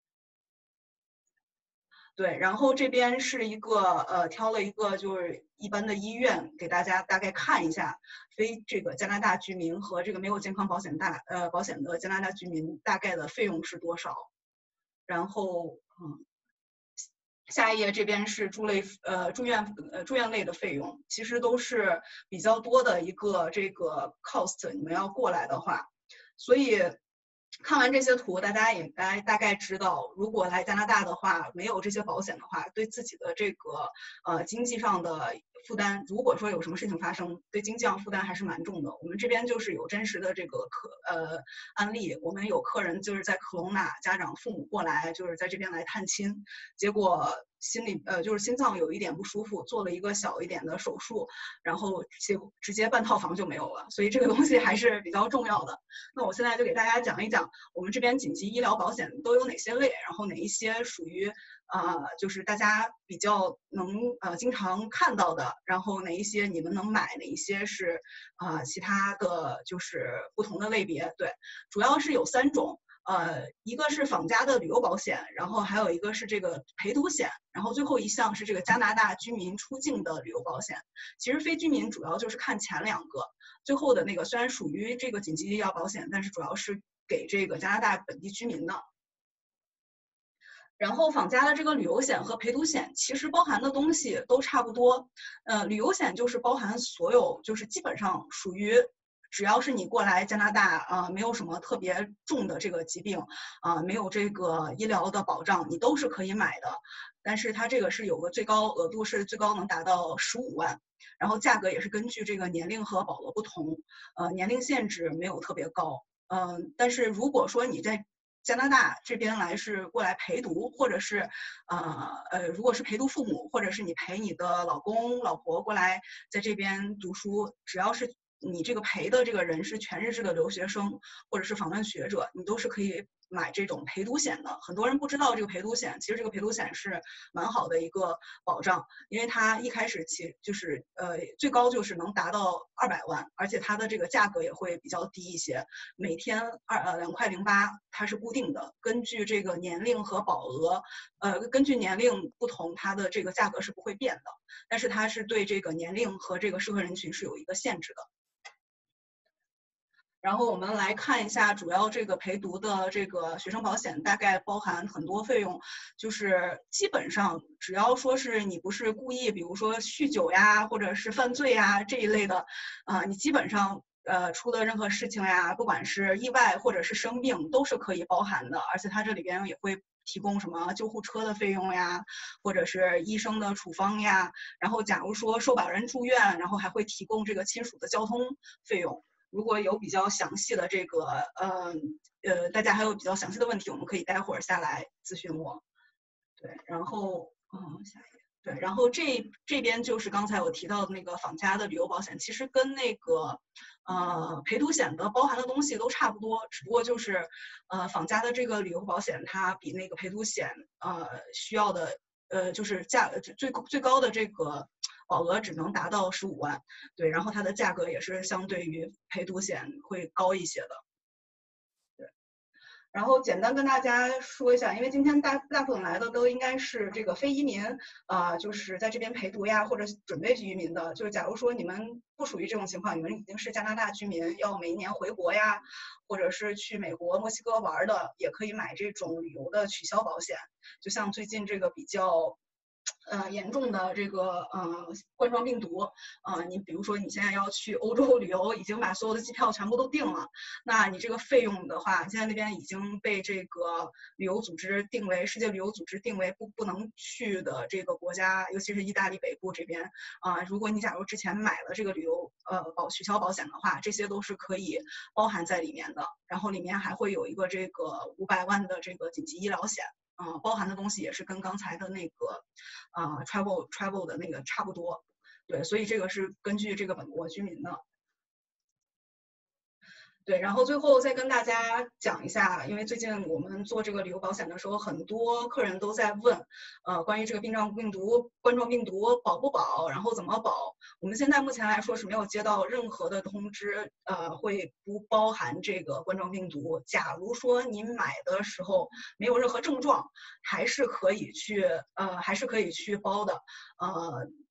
对，然后这边是一个呃挑了一个就是一般的医院，给大家大概看一下非这个加拿大居民和这个没有健康保险大呃保险的加拿大居民大概的费用是多少。然后嗯， 下一页这边是住类呃住院呃住院类的费用，其实都是比较多的一个这个 cost， 你们要过来的话，所以看完这些图，大家也应该大概知道，如果来加拿大的话，没有这些保险的话，对自己的这个呃经济上的负担，如果说有什么事情发生，对经济上负担还是蛮重的。我们这边就是有真实的这个客呃案例，我们有客人就是在科隆纳，家长父母过来就是在这边来探亲，结果心里呃就是心脏有一点不舒服，做了一个小一点的手术，然后结果直接半套房就没有了，所以这个东西还是比较重要的。那我现在就给大家讲一讲我们这边紧急医疗保险都有哪些类，然后哪一些属于呃就是大家比较能呃经常看到的，然后哪一些你们能买，哪一些是呃其他的就是不同的类别。对，主要是有三种。呃，一个是访家的旅游保险，然后还有一个是这个陪读险，然后最后一项是这个加拿大居民出境的旅游保险。其实非居民主要就是看前两个，最后的那个虽然属于这个紧急医疗保险，但是主要是给这个加拿大本地居民的。然后访家的这个旅游险和陪读险其实包含的东西都差不多，呃，旅游险就是包含所有，就是基本上属于。只要是你过来加拿大啊、呃，没有什么特别重的这个疾病啊、呃，没有这个医疗的保障，你都是可以买的。但是它这个是有个最高额度，是最高能达到十五万，然后价格也是根据这个年龄和保额不同，呃，年龄限制没有特别高，嗯、呃，但是如果说你在加拿大这边来是过来陪读，或者是呃呃，如果是陪读父母，或者是你陪你的老公老婆过来在这边读书，只要是你这个陪的这个人是全日制的留学生或者是访问学者，你都是可以买这种陪读险的。很多人不知道这个陪读险，其实这个陪读险是蛮好的一个保障，因为它一开始其就是呃最高就是能达到二百万，而且它的这个价格也会比较低一些，每天二呃两块零八，它是固定的，根据这个年龄和保额，呃根据年龄不同，它的这个价格是不会变的，但是它是对这个年龄和这个社会人群是有一个限制的。然后我们来看一下主要这个陪读的这个学生保险，大概包含很多费用，就是基本上只要说是你不是故意，比如说酗酒呀，或者是犯罪呀这一类的，啊、呃，你基本上呃出的任何事情呀，不管是意外或者是生病，都是可以包含的，而且它这里边也会提供什么救护车的费用呀，或者是医生的处方呀，然后假如说受保人住院，然后还会提供这个亲属的交通费用。如果有比较详细的这个，呃呃，大家还有比较详细的问题，我们可以待会儿下来咨询我。对，然后，嗯，下一页。对，然后这这边就是刚才我提到的那个访家的旅游保险，其实跟那个呃陪读险的包含的东西都差不多，只不过就是呃访家的这个旅游保险它比那个陪读险呃需要的呃就是价最最高的这个保额只能达到十五万，对，然后它的价格也是相对于陪读险会高一些的。然后简单跟大家说一下，因为今天大大部分来的都应该是这个非移民，啊、呃，就是在这边陪读呀，或者准备移民的。就是假如说你们不属于这种情况，你们已经是加拿大居民，要每一年回国呀，或者是去美国、墨西哥玩的，也可以买这种旅游的取消保险。就像最近这个比较。呃，严重的这个呃冠状病毒，呃，你比如说你现在要去欧洲旅游，已经把所有的机票全部都订了，那你这个费用的话，现在那边已经被这个旅游组织定为世界旅游组织定为不不能去的这个国家，尤其是意大利北部这边啊、呃，如果你假如之前买了这个旅游呃保取消保险的话，这些都是可以包含在里面的，然后里面还会有一个这个五百万的这个紧急医疗险。嗯、呃，包含的东西也是跟刚才的那个，啊、呃、travel travel 的那个差不多，对，所以这个是根据这个本国居民的。对，然后最后再跟大家讲一下，因为最近我们做这个旅游保险的时候，很多客人都在问，呃，关于这个病状病毒、冠状病毒保不保，然后怎么保？我们现在目前来说是没有接到任何的通知，呃，会不包含这个冠状病毒。假如说您买的时候没有任何症状，还是可以去，呃，还是可以去包的，呃。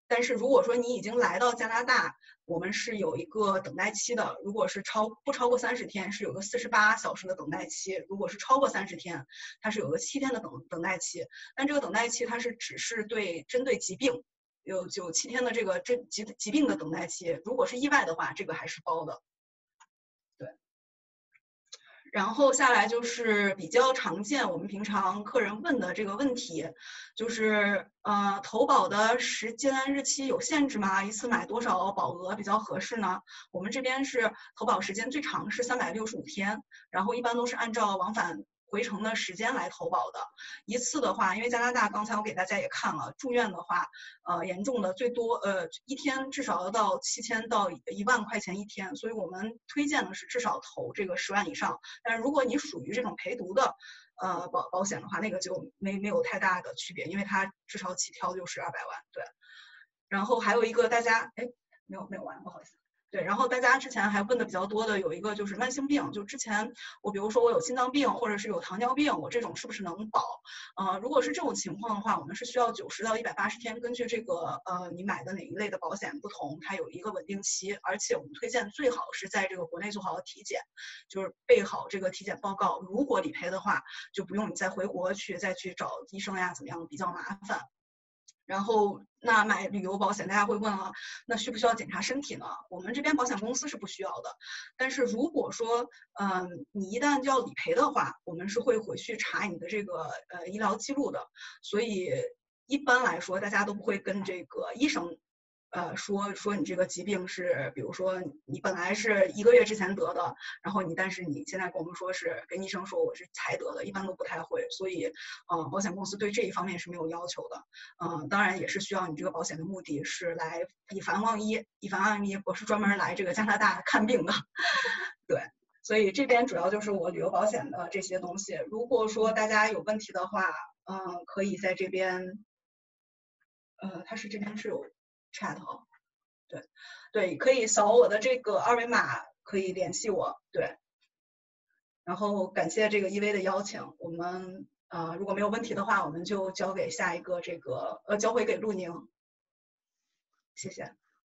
但是如果说你已经来到加拿大，我们是有一个等待期的。如果是超不超过三十天，是有个四十八小时的等待期；如果是超过三十天，它是有个七天的等等待期。但这个等待期它是只是对针对疾病有有七天的这个这疾疾病的等待期。如果是意外的话，这个还是包的。对。然后下来就是比较常见，我们平常客人问的这个问题，就是呃投保的时间日期有限制吗？一次买多少保额比较合适呢？我们这边是投保时间最长是三百六十五天，然后一般都是按照往返回程的时间来投保的。一次的话，因为加拿大刚才我给大家也看了，住院的话，呃，严重的最多呃一天至少要到七千到一万块钱一天，所以我们推荐的是至少投这个十万以上。但是如果你属于这种陪读的呃保保险的话，那个就没没有太大的区别，因为它至少起跳就是二百万。对，然后还有一个大家哎没有没有完，不好意思。对，然后大家之前还问的比较多的有一个就是慢性病，就之前我比如说我有心脏病或者是有糖尿病，我这种是不是能保？呃，如果是这种情况的话，我们是需要九十到一百八十天，根据这个呃你买的哪一类的保险不同，它有一个稳定期，而且我们推荐最好是在这个国内做好体检，就是备好这个体检报告，如果理赔的话，就不用你再回国去再去找医生呀，怎么样比较麻烦。然后那买旅游保险，大家会问了，那需不需要检查身体呢？我们这边保险公司是不需要的，但是如果说，嗯，你一旦要理赔的话，我们是会回去查你的这个呃医疗记录的，所以一般来说，大家都不会跟这个医生。呃，说说你这个疾病是，比如说你本来是一个月之前得的，然后你但是你现在跟我们说是跟医生说我是才得的，一般都不太会，所以呃保险公司对这一方面是没有要求的，嗯、呃，当然也是需要你这个保险的目的是来以防万一，以防万一，我是专门来这个加拿大看病的，对，所以这边主要就是我旅游保险的这些东西，如果说大家有问题的话，嗯、呃，可以在这边，呃，它是这边是有。chat 哦，对对，可以扫我的这个二维码，可以联系我，对。然后感谢这个E V的邀请，我们呃如果没有问题的话，我们就交给下一个这个呃交回给陆宁，谢谢。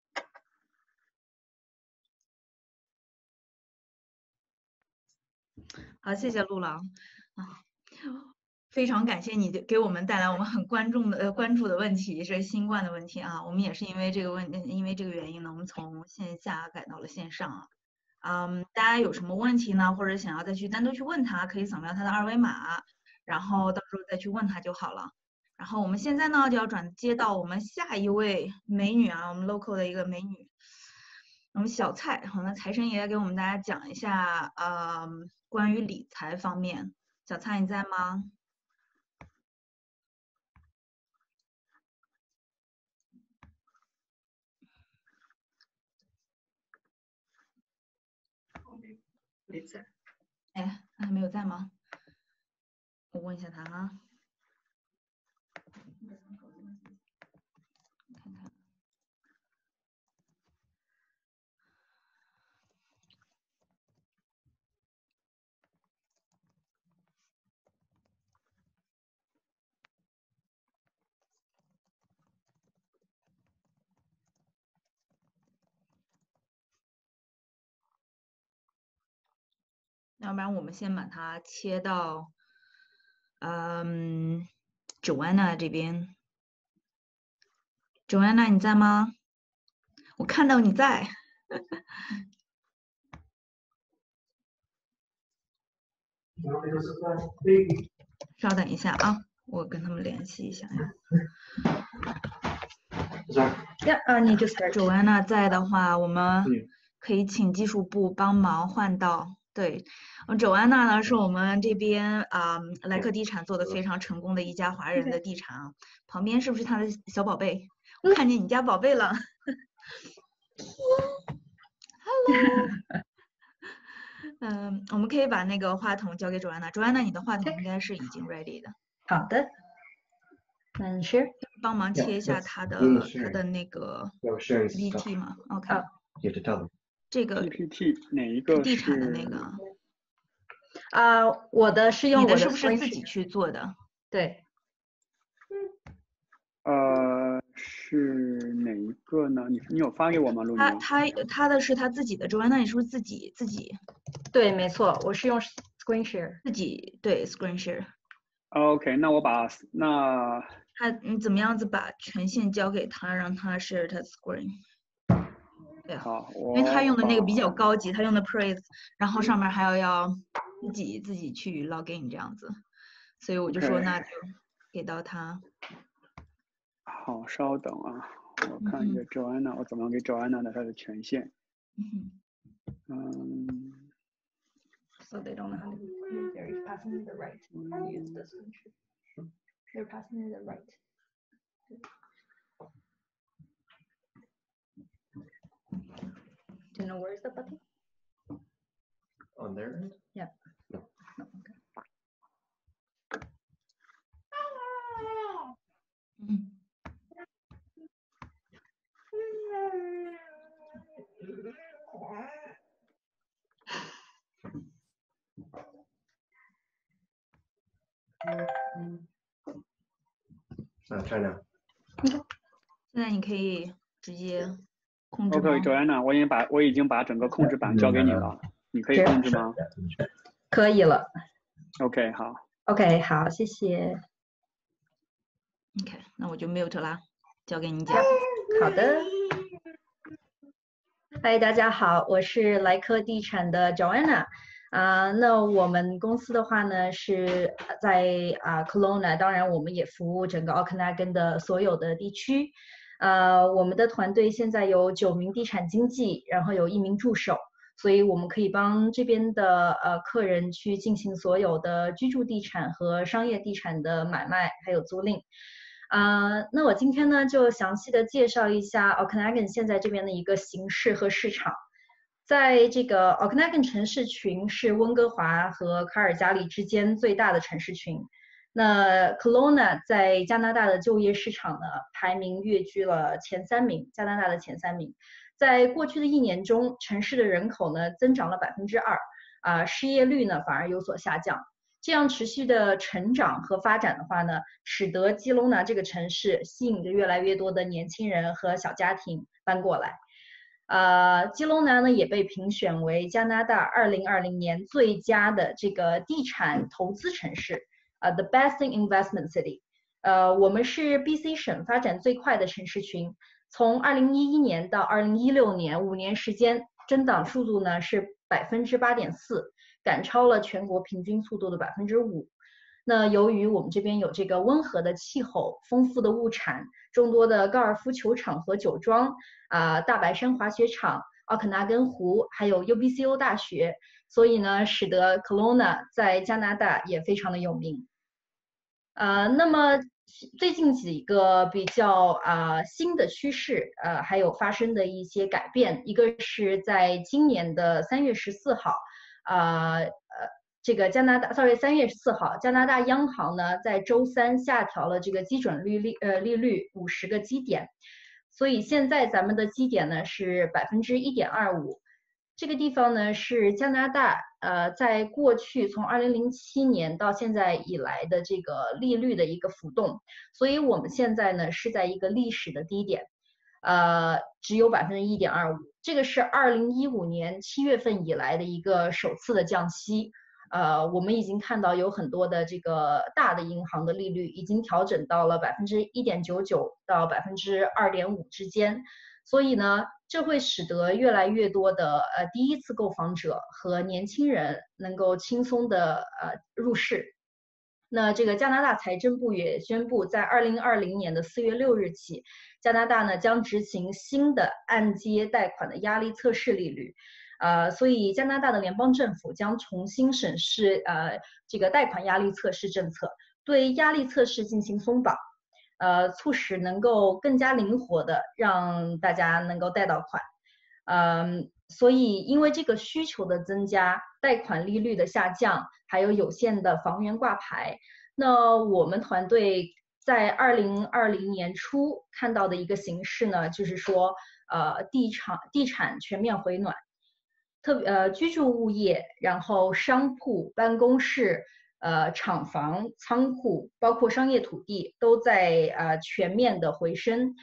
好，谢谢陆郎啊。非常感谢你给我们带来我们很关注的呃关注的问题，是新冠的问题啊。我们也是因为这个问因为这个原因呢，我们从线下改到了线上啊。嗯，大家有什么问题呢，或者想要再去单独去问他，可以扫描他的二维码，然后到时候再去问他就好了。然后我们现在呢就要转接到我们下一位美女啊，我们 local 的一个美女，我们小蔡，我们财神爷给我们大家讲一下呃关于理财方面。小蔡你在吗？ 没在。 哎，他还没有在吗？我问一下他啊。看看。要不然我们先把它切到，嗯 ，Joanna 这边。Joanna 你在吗？我看到你在。稍等一下啊，我跟他们联系一下呀。 Yeah, uh, need to start. Joanna 在的话，我们可以请技术部帮忙换到。对，周安娜呢是我们这边啊、嗯、莱克地产做的非常成功的一家华人的地产啊。旁边是不是他的小宝贝？我看见你家宝贝了。Hello。嗯，我们可以把那个话筒交给周安娜。周安娜，你的话筒应该是已经 ready 的。 好的。嗯 ，share。 帮忙切一下他的他的那个 P P T 吗 ？OK。这个 P P T 哪一个？ 地产的那个。 啊、uh, 我的是用我的你的是不是自己去做的？ 对。 呃，是是哪一个呢？你你有发给我吗，陆他宁？ 他他的是他自己的 Joanna，你是不是自己自己对，没错，我是用 screen share。 自己对 screen share？ OK， 那我把那他你怎么样子把权限交给他，让他 share 他 screen？ 对啊， 好， 因为他用的那个比较我把高级，他用的 Praise， 然后上面还要要自己自己去 login 这样子，所以我就说 OK 那就给到他。 好，稍等啊，我看一下嗯 Joanna，、我怎么给 Joanna 的她的权限？ 嗯嗯 So they don't know how to use. They're passing me the right to use the screen share. They're passing me the right. Do you know where's the button? On their end? Yeah. No. No, okay. 嗯。 啊，站着。 现在你可以直接控制吗 OK，Joanna，、我已经把我已经把整个控制板交给你了，你可以控制吗可以了。 ？OK， 好。 OK， 好，谢谢。 OK， 那我就 mute 啦，交给你讲。 好的。嗨，大家好，我是莱科地产的 Joanna。啊、那我们公司的话呢是在啊、Kelowna， 当然我们也服务整个 Okanagan 的所有的地区。呃，我们的团队现在有九名地产经纪，然后有一名助手，所以我们可以帮这边的呃客人去进行所有的居住地产和商业地产的买卖，还有租赁。呃，那我今天呢就详细的介绍一下 Okanagan 现在这边的一个形势和市场。在这个 Okanagan 城市群是温哥华和卡尔加里之间最大的城市群。那 Kelowna 在加拿大的就业市场呢，排名跃居了前三名，加拿大的前三名。在过去的一年中，城市的人口呢增长了百分之二，啊，失业率呢反而有所下降。这样持续的成长和发展的话呢，使得基隆纳这个城市吸引着越来越多的年轻人和小家庭搬过来。呃，基隆纳呢也被评选为加拿大二零二零年最佳的这个地产投资城市，呃 ，the best investment city。呃，我们是 B C 省发展最快的城市群，从二零一一年到二零一六年五年时间，增长速度呢是百分之八点四。赶超了全国平均速度的百分之五。那由于我们这边有这个温和的气候、丰富的物产、众多的高尔夫球场和酒庄，啊、呃，大白山滑雪场、奥肯纳根湖，还有 U B C O 大学，所以呢，使得 Kelowna 在加拿大也非常的有名。呃，那么最近几个比较啊、呃、新的趋势，呃，还有发生的一些改变，一个是在今年的三月十四号。呃呃，这个加拿大 ，sorry， 三月四号，加拿大央行呢在周三下调了这个基准利率呃利率五十个基点，所以现在咱们的基点呢是百分之一点二五。这个地方呢是加拿大呃在过去从二零零七年到现在以来的这个利率的一个浮动，所以我们现在呢是在一个历史的低点。呃，只有百分之一点二五，这个是二零一五年七月份以来的一个首次的降息。呃，我们已经看到有很多的这个大的银行的利率已经调整到了百分之一点九九到百分之二点五之间，所以呢，这会使得越来越多的呃第一次购房者和年轻人能够轻松的呃入市。那这个加拿大财政部也宣布，在二零二零年的四月六日起，加拿大呢将执行新的按揭贷款的压力测试利率，呃，所以加拿大的联邦政府将重新审视呃这个贷款压力测试政策，对压力测试进行松绑，呃，促使能够更加灵活的让大家能够贷到款，嗯。所以，因为这个需求的增加，贷款利率的下降，还有有限的房源挂牌，那我们团队在二零二零年初看到的一个形势呢，就是说，呃，地产地产全面回暖，特别呃居住物业，然后商铺、办公室、呃厂房、仓库，包括商业土地，都在呃全面的回升。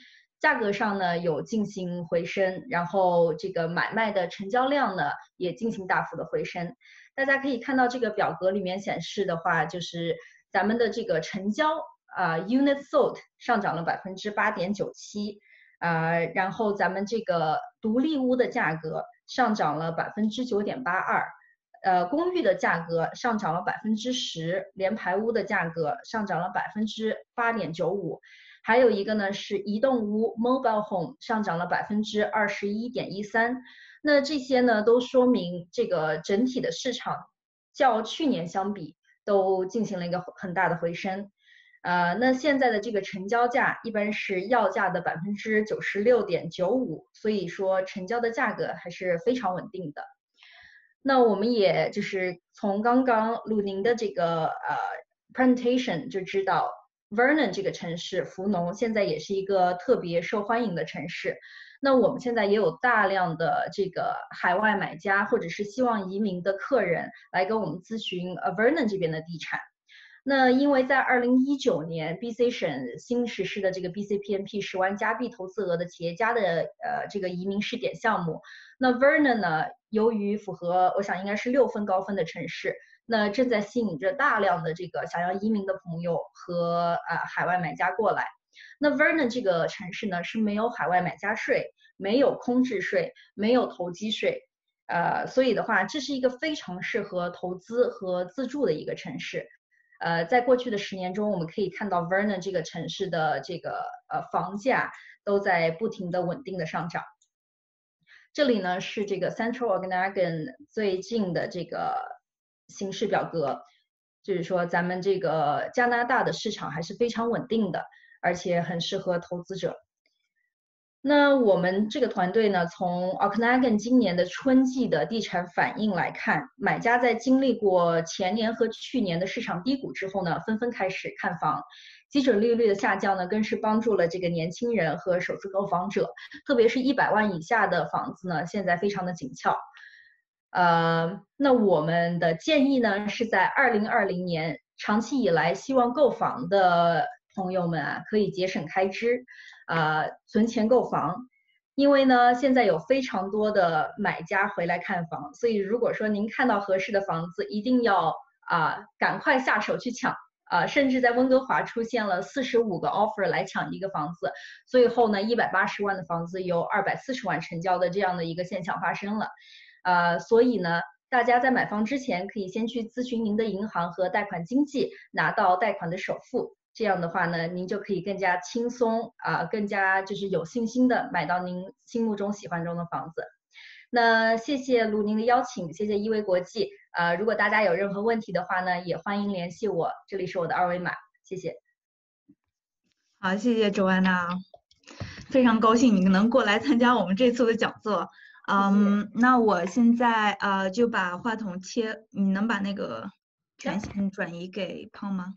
价格上呢有进行回升，然后这个买卖的成交量呢也进行大幅的回升。大家可以看到这个表格里面显示的话，就是咱们的这个成交啊、呃、unit sold 上涨了百分之八点九七，呃，然后咱们这个独立屋的价格上涨了百分之九点八二。呃，公寓的价格上涨了百分之十，联排屋的价格上涨了百分之八点九五，还有一个呢是移动屋 （mobile home） 上涨了百分之二十一点一三。那这些呢都说明这个整体的市场较去年相比都进行了一个很大的回升。呃，那现在的这个成交价一般是要价的百分之九十六点九五，所以说成交的价格还是非常稳定的。那我们也就是从刚刚鲁宁的这个呃 presentation 就知道 ，Vernon 这个城市福农现在也是一个特别受欢迎的城市。那我们现在也有大量的这个海外买家或者是希望移民的客人来跟我们咨询 Vernon 这边的地产。那因为在二零一九年 B C 省新实施的这个 B C P N P 十万加币投资额的企业家的呃这个移民试点项目，那 Vernon 呢，由于符合我想应该是六分高分的城市，那正在吸引着大量的这个想要移民的朋友和呃海外买家过来。那 Vernon 这个城市呢是没有海外买家税，没有空置税，没有投机税，呃，所以的话，这是一个非常适合投资和自住的一个城市。呃，在过去的十年中，我们可以看到 Vernon 这个城市的这个呃房价都在不停的稳定的上涨。这里呢是这个 Central Okanagan 最近的这个形势表格，就是说咱们这个加拿大的市场还是非常稳定的，而且很适合投资者。那我们这个团队呢，从 Okanagan 今年的春季的地产反应来看，买家在经历过前年和去年的市场低谷之后呢，纷纷开始看房。基准利率的下降呢，更是帮助了这个年轻人和首次购房者，特别是一百万以下的房子呢，现在非常的紧俏。呃，那我们的建议呢，是在二零二零年，长期以来希望购房的朋友们啊，可以节省开支。呃，存钱购房，因为呢，现在有非常多的买家回来看房，所以如果说您看到合适的房子，一定要啊、呃、赶快下手去抢啊、呃！甚至在温哥华出现了四十五个 offer 来抢一个房子，最后呢，一百八十万的房子有二百四十万成交的这样的一个现象发生了，呃，所以呢，大家在买房之前可以先去咨询您的银行和贷款经纪，拿到贷款的首付。这样的话呢，您就可以更加轻松啊、呃，更加就是有信心的买到您心目中喜欢中的房子。那谢谢鲁宁的邀请，谢谢依维国际。呃，如果大家有任何问题的话呢，也欢迎联系我，这里是我的二维码，谢谢。 好，谢谢周安娜，非常高兴你能过来参加我们这次的讲座。嗯，那我现在呃就把话筒切，你能把那个权限转移给胖吗？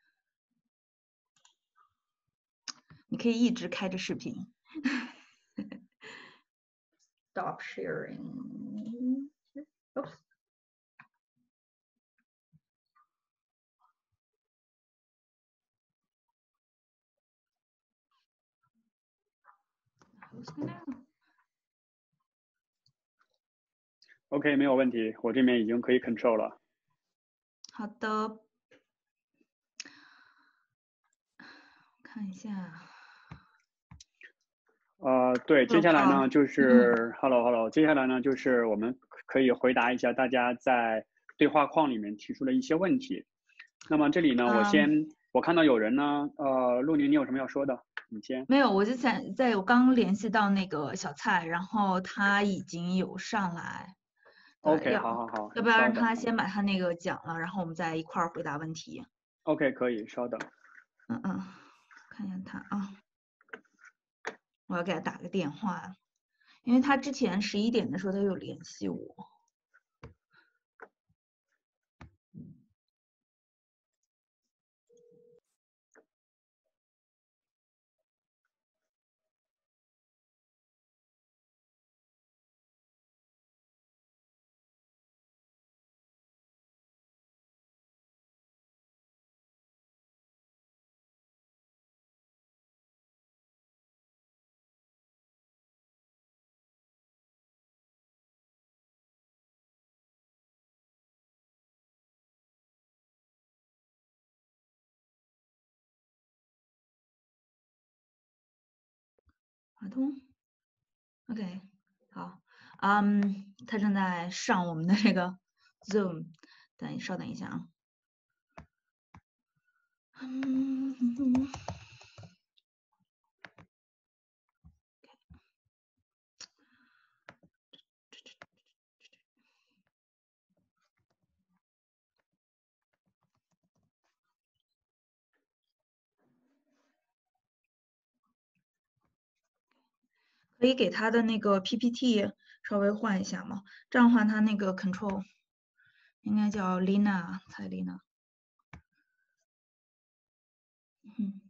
你可以一直开着视频。 Stop sharing. Oops. OK， 没有问题，我这边已经可以 control 了。 好的，看一下。 呃，对，接下来呢就嗯是 hello hello， 接下来呢就是我们可以回答一下大家在对话框里面提出的一些问题。那么这里呢，我先、 嗯、 我看到有人呢，呃，陆宁，你有什么要说的？你先。 没有，我就想在我刚联系到那个小蔡，然后他已经有上来。 OK， 好好好。 要不然他先把他那个讲了，然后我们再一块儿回答问题。 OK， 可以，稍等。 嗯嗯，看一下他啊。我要给他打个电话，因为他之前十一点的时候他有联系我。 华通 ，OK， 好，嗯，他正在上我们的这个 Zoom， 等稍等一下啊。嗯嗯嗯可以给他的那个 P P T 稍微换一下吗？这样的话，他那个 control 应该叫 Lina 蔡 Lina。嗯。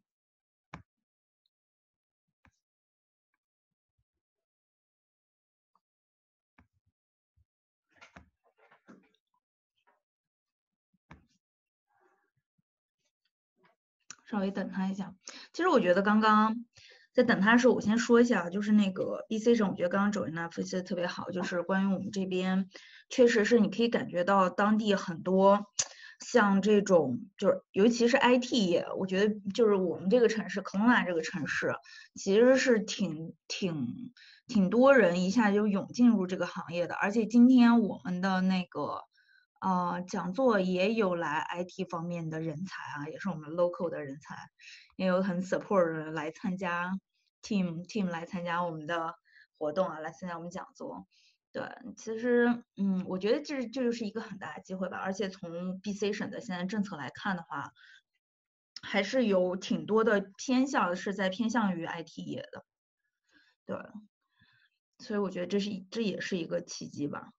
稍微等他一下。其实我觉得刚刚在等他的时候，我先说一下，就是那个 B C 省，我觉得刚刚Joanna分析的特别好，就是关于我们这边，确实是你可以感觉到当地很多像这种，就是尤其是 I T 业，我觉得就是我们这个城市，Kelowna 这个城市，其实是挺挺挺多人一下就涌进入这个行业的，而且今天我们的那个。呃，讲座也有来 I T 方面的人才啊，也是我们 local 的人才，也有很 support 的人来参加 team team 来参加我们的活动啊，来参加我们讲座。对，其实嗯，我觉得这这就是一个很大的机会吧，而且从 B C 省的现在政策来看的话，还是有挺多的偏向是在偏向于 I T 业的，对，所以我觉得这是这也是一个契机吧。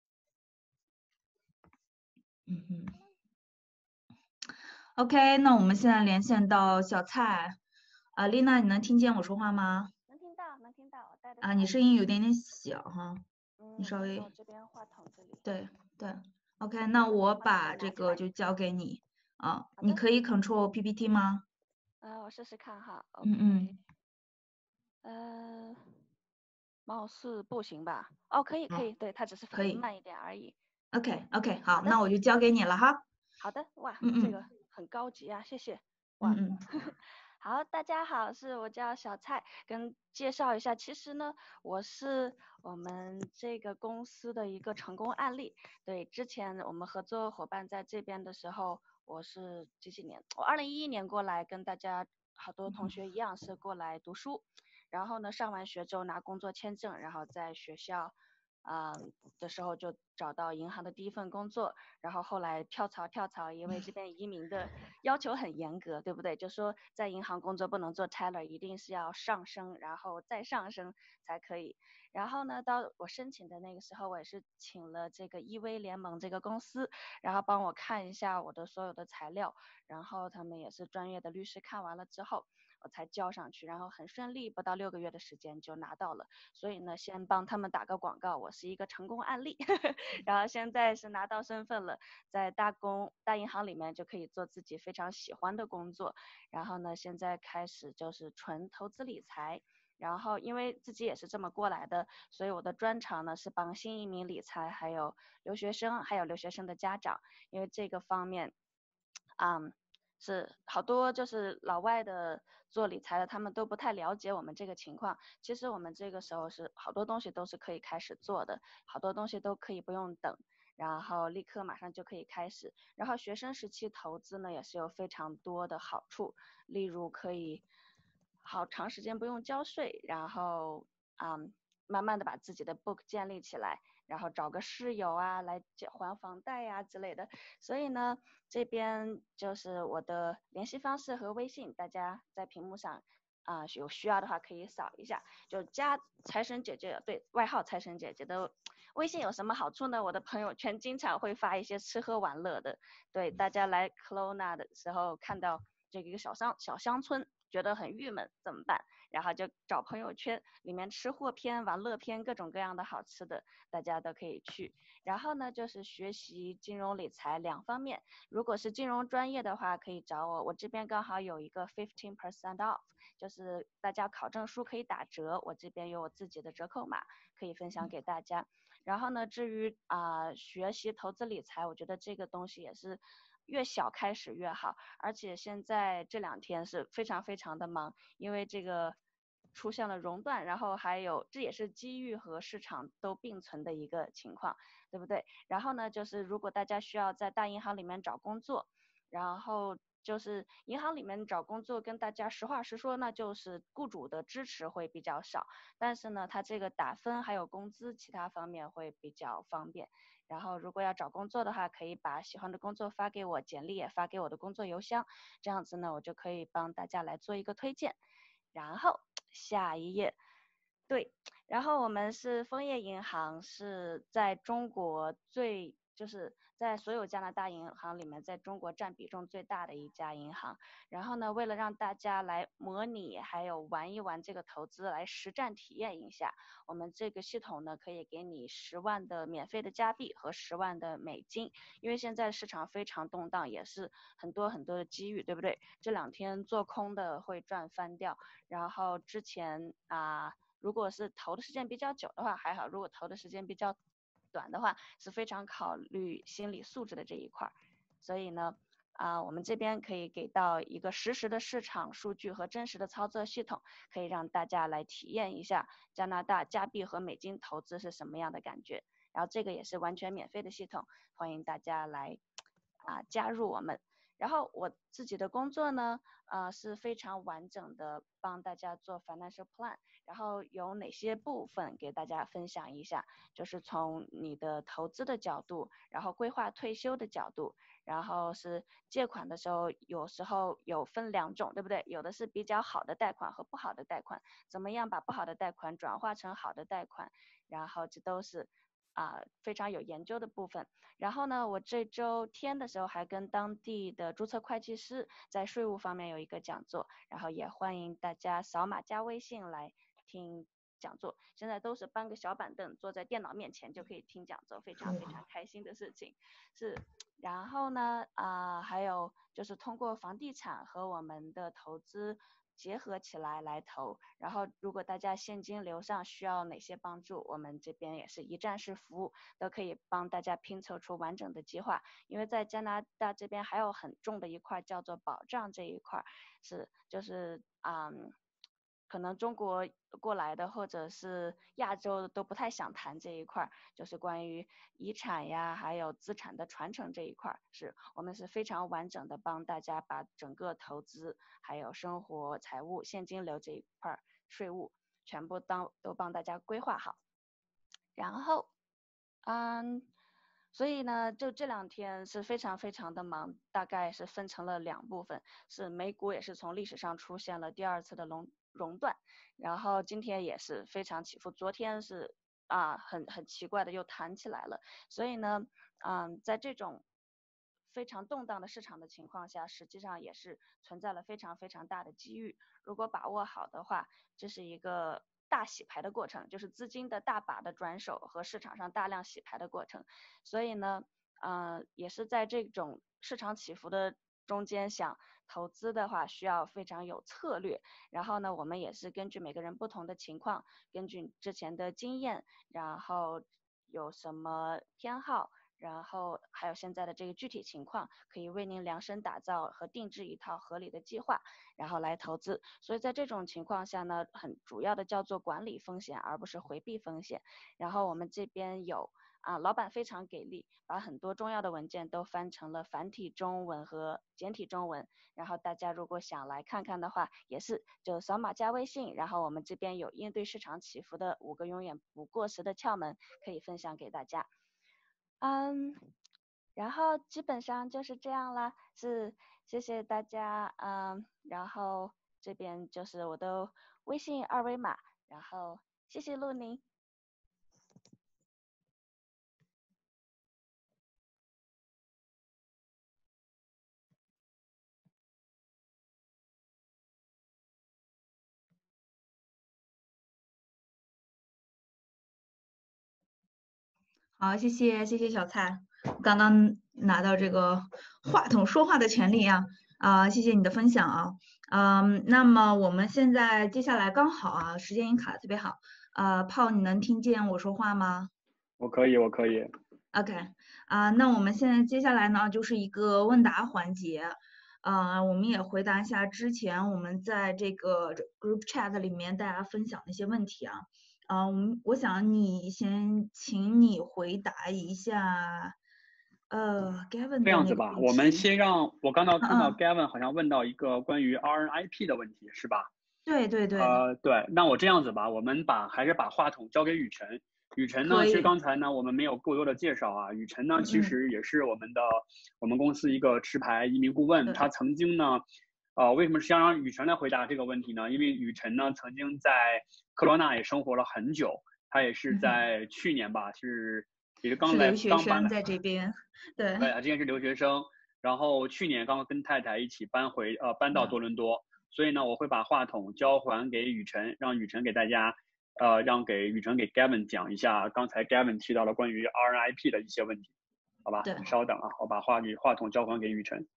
嗯哼。OK， 那我们现在连线到小蔡，啊，丽娜，你能听见我说话吗？ 能听到，能听到，我戴的啊，你声音有点点小哈， 嗯， 你稍微。 我这边话筒这里。 对对 ，OK， 那我把这个就交给你啊，你可以 control P P T 吗？ 呃，我试试看哈。 嗯嗯。 呃，貌似不行吧？哦，可以可以，对，它只是反应慢一点而已。 OK OK， 好，那我就交给你了哈。 好的，哇， 嗯嗯这个很高级啊，谢谢。哇， 嗯嗯。 好，大家好，是我叫小蔡，跟介绍一下，其实呢，我是我们这个公司的一个成功案例。对，之前我们合作伙伴在这边的时候，我是几几年？我二零一一年过来，跟大家好多同学一样是过来读书，然后呢，上完学之后拿工作签证，然后在学校。啊、呃、的时候就找到银行的第一份工作，然后后来跳槽跳槽，因为这边移民的要求很严格，对不对？就说在银行工作不能做 teller， 一定是要上升，然后再上升才可以。然后呢，到我申请的那个时候，我也是请了这个 E V 联盟这个公司，然后帮我看一下我的所有的材料，然后他们也是专业的律师看完了之后。我才交上去，然后很顺利，不到六个月的时间就拿到了。所以呢，先帮他们打个广告，我是一个成功案例。然后现在是拿到身份了，在大公大银行里面就可以做自己非常喜欢的工作。然后呢，现在开始就是纯投资理财。然后因为自己也是这么过来的，所以我的专长呢是帮新移民理财，还有留学生，还有留学生的家长，因为这个方面，嗯。是好多就是老外的做理财的，他们都不太了解我们这个情况。其实我们这个时候是好多东西都是可以开始做的，好多东西都可以不用等，然后立刻马上就可以开始。然后学生时期投资呢也是有非常多的好处，例如可以好长时间不用交税，然后嗯慢慢的把自己的 book 建立起来。然后找个室友啊来还房贷呀、啊、之类的，所以呢，这边就是我的联系方式和微信，大家在屏幕上啊、呃、有需要的话可以扫一下，就加财神姐姐，对，外号财神姐姐的微信有什么好处呢？我的朋友圈经常会发一些吃喝玩乐的，对，大家来 Kelowna 的时候看到这个小乡小乡村，觉得很郁闷怎么办？然后就找朋友圈里面吃货篇、玩乐篇，各种各样的好吃的，大家都可以去。然后呢，就是学习金融理财两方面。如果是金融专业的话，可以找我，我这边刚好有一个 fifteen percent off， 就是大家考证书可以打折，我这边有我自己的折扣码可以分享给大家。然后呢，至于啊、呃、学习投资理财，我觉得这个东西也是。越小开始越好，而且现在这两天是非常非常的忙，因为这个出现了熔断，然后还有这也是机遇和市场都并存的一个情况，对不对？然后呢，就是如果大家需要在大银行里面找工作，然后就是银行里面找工作，跟大家实话实说，那就是雇主的支持会比较少，但是呢，它这个打分还有工资其他方面会比较方便。然后如果要找工作的话，可以把喜欢的工作发给我，简历也发给我的工作邮箱，这样子呢，我就可以帮大家来做一个推荐。然后下一页，对，然后我们是枫叶银行，是在中国最就是在所有加拿大银行里面，在中国占比重最大的一家银行。然后呢，为了让大家来模拟还有玩一玩这个投资，来实战体验一下，我们这个系统呢可以给你十万的免费的加币和十万的美金，因为现在市场非常动荡，也是很多很多的机遇，对不对？这两天做空的会赚翻掉，然后之前啊。如果是投的时间比较久的话还好，如果投的时间比较短的话，是非常考虑心理素质的这一块。所以呢，啊、呃，我们这边可以给到一个实时的市场数据和真实的操作系统，可以让大家来体验一下加拿大加币和美金投资是什么样的感觉。然后这个也是完全免费的系统，欢迎大家来啊、呃、加入我们。然后我自己的工作呢，呃是非常完整的帮大家做 financial plan， 然后有哪些部分给大家分享一下，就是从你的投资的角度，然后规划退休的角度，然后是借款的时候，有时候有分两种，对不对？有的是比较好的贷款和不好的贷款，怎么样把不好的贷款转化成好的贷款，然后这都是啊、呃、非常有研究的部分。然后呢，我这周天的时候还跟当地的注册会计师在税务方面有一个讲座，然后也欢迎大家扫码加微信来听讲座。现在都是搬个小板凳坐在电脑面前就可以听讲座，非常非常开心的事情。是，然后呢，啊、呃，还有就是通过房地产和我们的投资结合起来来投，然后如果大家现金流上需要哪些帮助，我们这边也是一站式服务，都可以帮大家拼凑出完整的计划。因为在加拿大这边还有很重的一块叫做保障这一块，是就是嗯，可能中国过来的或者是亚洲都不太想谈这一块，就是关于遗产呀还有资产的传承这一块，是我们是非常完整的帮大家把整个投资还有生活财务现金流这一块税务全部当都帮大家规划好。然后嗯，所以呢，就这两天是非常非常的忙，大概是分成了两部分，是美股也是从历史上出现了第二次的熔熔断，然后今天也是非常起伏，昨天是啊很很奇怪的又弹起来了，所以呢，嗯，在这种非常动荡的市场的情况下，实际上也是存在了非常非常大的机遇，如果把握好的话，这是一个大洗牌的过程，就是资金的大把的转手和市场上大量洗牌的过程。所以呢，呃，也是在这种市场起伏的中间想投资的话，需要非常有策略。然后呢，我们也是根据每个人不同的情况，根据之前的经验，然后有什么偏好，然后还有现在的这个具体情况，可以为您量身打造和定制一套合理的计划，然后来投资。所以在这种情况下呢，很主要的叫做管理风险，而不是回避风险。然后我们这边有啊，老板非常给力，把很多重要的文件都翻成了繁体中文和简体中文。然后大家如果想来看看的话，也是就扫码加微信，然后我们这边有应对市场起伏的五个永远不过时的窍门可以分享给大家。嗯，然后基本上就是这样啦，是谢谢大家，嗯，然后这边就是我的微信二维码，然后谢谢陆宁。 好，谢谢谢谢小蔡，刚刚拿到这个话筒说话的权利啊，啊、呃，谢谢你的分享啊，嗯，那么我们现在接下来刚好啊，时间也卡的特别好，呃，炮你能听见我说话吗？ 我可以，我可以。 OK，啊、呃，那我们现在接下来呢就是一个问答环节。 呃，我们也回答一下之前我们在这个 group chat 里面大家分享的一些问题啊。啊、呃，我们我想你先，请你回答一下，呃 ，Gavin 这样子吧，我们先让我刚刚看到 Gavin 好像问到一个关于 R N I P 的问题，是吧？ 对对对。 呃，对，那我这样子吧，我们把还是把话筒交给雨辰。雨辰呢，其实刚才呢我们没有过多的介绍啊。雨辰呢，其实也是我们的我们公司一个持牌移民顾问。他曾经呢，呃，为什么是想让雨辰来回答这个问题呢？因为雨辰呢曾经在科罗纳也生活了很久，他也是在去年吧，是也是刚来刚搬来在这边。对。 对啊，之前是留学生，然后去年刚刚跟太太一起搬回呃搬到多伦多，所以呢我会把话筒交还给雨辰，让雨辰给大家。呃，让给雨辰给 Gavin 讲一下刚才 Gavin 提到了关于 R N I P 的一些问题，好吧？ 对。 稍等啊，我把话给话筒交还给雨辰。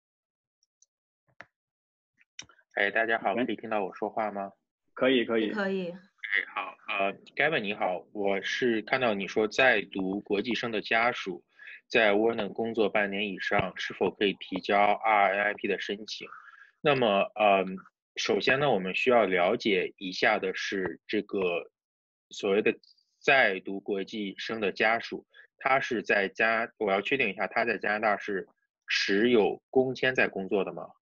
哎，大家好，可以听到我说话吗？ 可以，可以， 可以。 哎，好，呃 ，Gavin 你好，我是看到你说在读国际生的家属在 Warner 工作半年以上，是否可以提交 R N I P 的申请？那么，呃。首先呢，我们需要了解一下的是这个所谓的在读国际生的家属，他是在加，我要确定一下，他在加拿大是持有工签在工作的吗？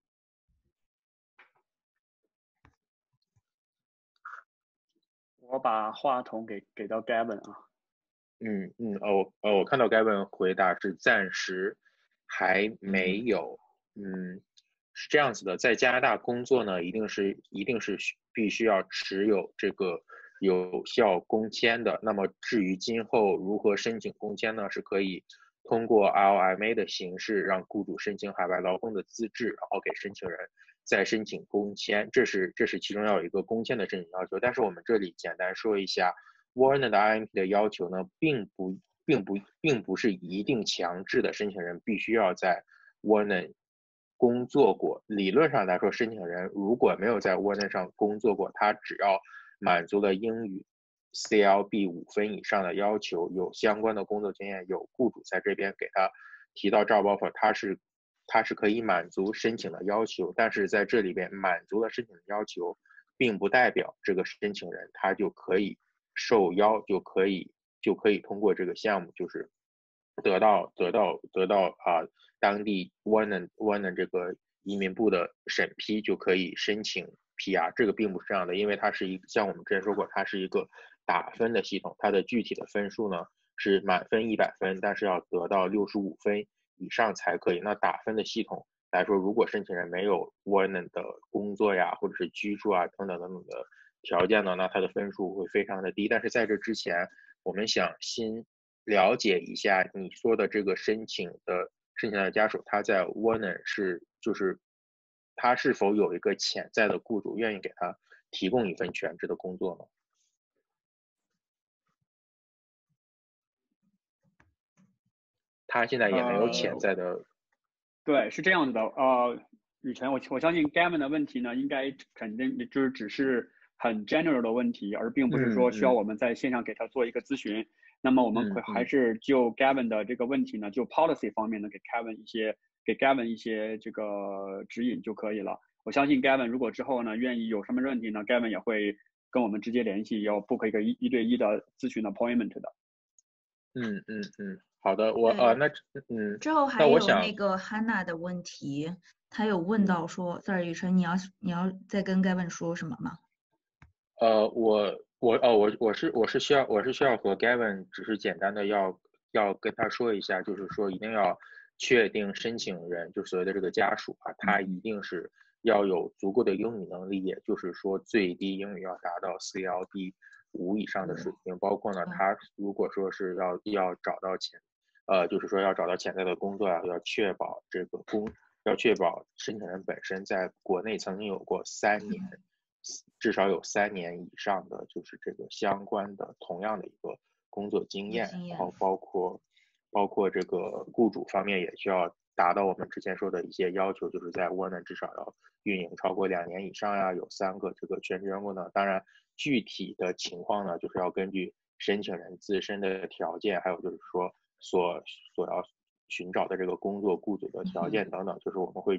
我把话筒给给到 Gavin 啊。 嗯嗯哦哦，我看到 Gavin 回答是暂时还没有，嗯。嗯是这样子的，在加拿大工作呢，一定是一定是必须要持有这个有效工签的。那么至于今后如何申请工签呢，是可以通过 L M A 的形式让雇主申请海外劳工的资质，然后给申请人再申请工签。这是这是其中要有一个工签的申请要求。但是我们这里简单说一下 ，Warner 的 I M P 的要求呢，并不并不并不是一定强制的，申请人必须要在 Warner工作过。理论上来说，申请人如果没有在 Warner 上工作过，他只要满足了英语 C L B 五分以上的要求，有相关的工作经验，有雇主在这边给他提到 job offer， 他是他是可以满足申请的要求。但是在这里边满足了申请的要求，并不代表这个申请人他就可以受邀，就可以就可以通过这个项目，就是得到得到得到啊。当地 Warner Warner 这个移民部的审批就可以申请 P R， 这个并不是这样的，因为它是一像我们之前说过，它是一个打分的系统，它的具体的分数呢是满分一百分，但是要得到六十五分以上才可以。那打分的系统来说，如果申请人没有 Warner 的工作呀，或者是居住啊等等等等的条件呢，那他的分数会非常的低。但是在这之前，我们想先了解一下你说的这个申请的。申请的家属他在 Warner 是就是他是否有一个潜在的雇主愿意给他提供一份全职的工作呢？他现在也没有潜在的。呃、 对，是这样子的。呃，雨辰，我我相信 Gavin 的问题呢，应该肯定就是只是很 general 的问题，而并不是说需要我们在线上给他做一个咨询。嗯嗯那么我们会还是就 Gavin 的这个问题呢，就 policy 方面呢，给 Kevin 一些给 Gavin 一些这个指引就可以了。我相信 Gavin 如果之后呢愿意有什么问题呢 ，Gavin 也会跟我们直接联系，要 book 一个一一对一的咨询的 appointment 的。 嗯嗯嗯，好的，我呃那嗯之后还有那个 Hannah 的问题，他有问到说，在雨辰，你要你要再跟 Gavin 说什么吗？ 呃，我。我哦，我我是我是需要我是需要和 Gavin 只是简单的要要跟他说一下，就是说一定要确定申请人，就所谓的这个家属啊，他一定是要有足够的英语能力，也就是说最低英语要达到 C L B 五以上的水平，包括呢，他如果说是要要找到潜，呃，就是说要找到潜在的工作啊，要确保这个工要确保申请人本身在国内曾经有过三年。至少有三年以上的就是这个相关的同样的一个工作经验，然后包括包括这个雇主方面也需要达到我们之前说的一些要求，就是在 Warner 至少要运营超过两年以上呀，有三个这个全职员工呢。当然，具体的情况呢，就是要根据申请人自身的条件，还有就是说所所要寻找的这个工作雇主的条件等等，就是我们会